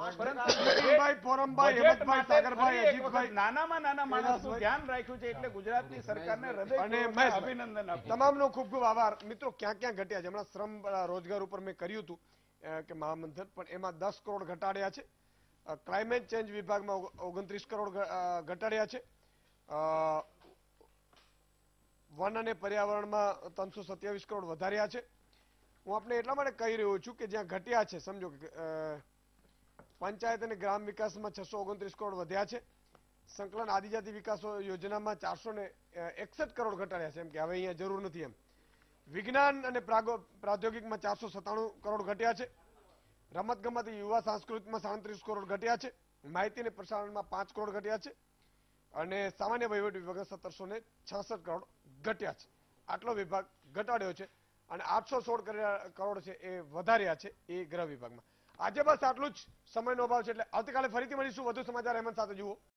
પરંતુ નાનામાં નાના માણસનું ધ્યાન રાખ્યું છે એટલે ગુજરાતની સરકારને હૃદય અભિનંદન આપું. તમામનો ખૂબ ખૂબ આભાર. મિત્રો ક્યાં ક્યાં ઘટ્યા છે, હમણાં શ્રમ રોજગાર ઉપર મેં કર્યું હતું કે મહામંથન, પણ એમાં 10 કરોડ ઘટાડ્યા છે. ક્લાઇમેટ ચેન્જ વિભાગમાં 29 કરોડ ઘટાડ્યા છે. વન અને પર્યાવરણમાં 327 કરોડ વધાર્યા છે. હું આપણે એટલા માટે કહી રહ્યો છું કે જ્યાં ઘટ્યા છે, સમજો કે પંચાયત અને ગ્રામ વિકાસમાં 629 કરોડ વધ્યા છે. સંકલન આદિજાતિ વિકાસ યોજનામાં 461 કરોડ ઘટાડ્યા છે, એમ કે હવે અહીંયા જરૂર નથી એમ. વિજ્ઞાન અને પ્રાદ્યોગિકમાં 497 કરોડ ઘટ્યા છે. રમત ગમત યુવા સાંસ્કૃતિકમાં 37 કરોડ ઘટ્યા છે. માહિતી અને પ્રસારણમાં 5 કરોડ ઘટ્યા છે. અને સામાન્ય વહીવટ વિભાગમાં 1766 કરોડ ઘટ્યા છે. આટલો વિભાગ ઘટાડ્યો છે અને 816 કરોડ છે એ વધાર્યા છે એ ગૃહ વિભાગમાં. આજે બસ આટલું જ, સમયનો અભાવ છે એટલે આવતીકાલે ફરીથી મળીશું વધુ સમાચાર. હેમંત સાથે જુઓ.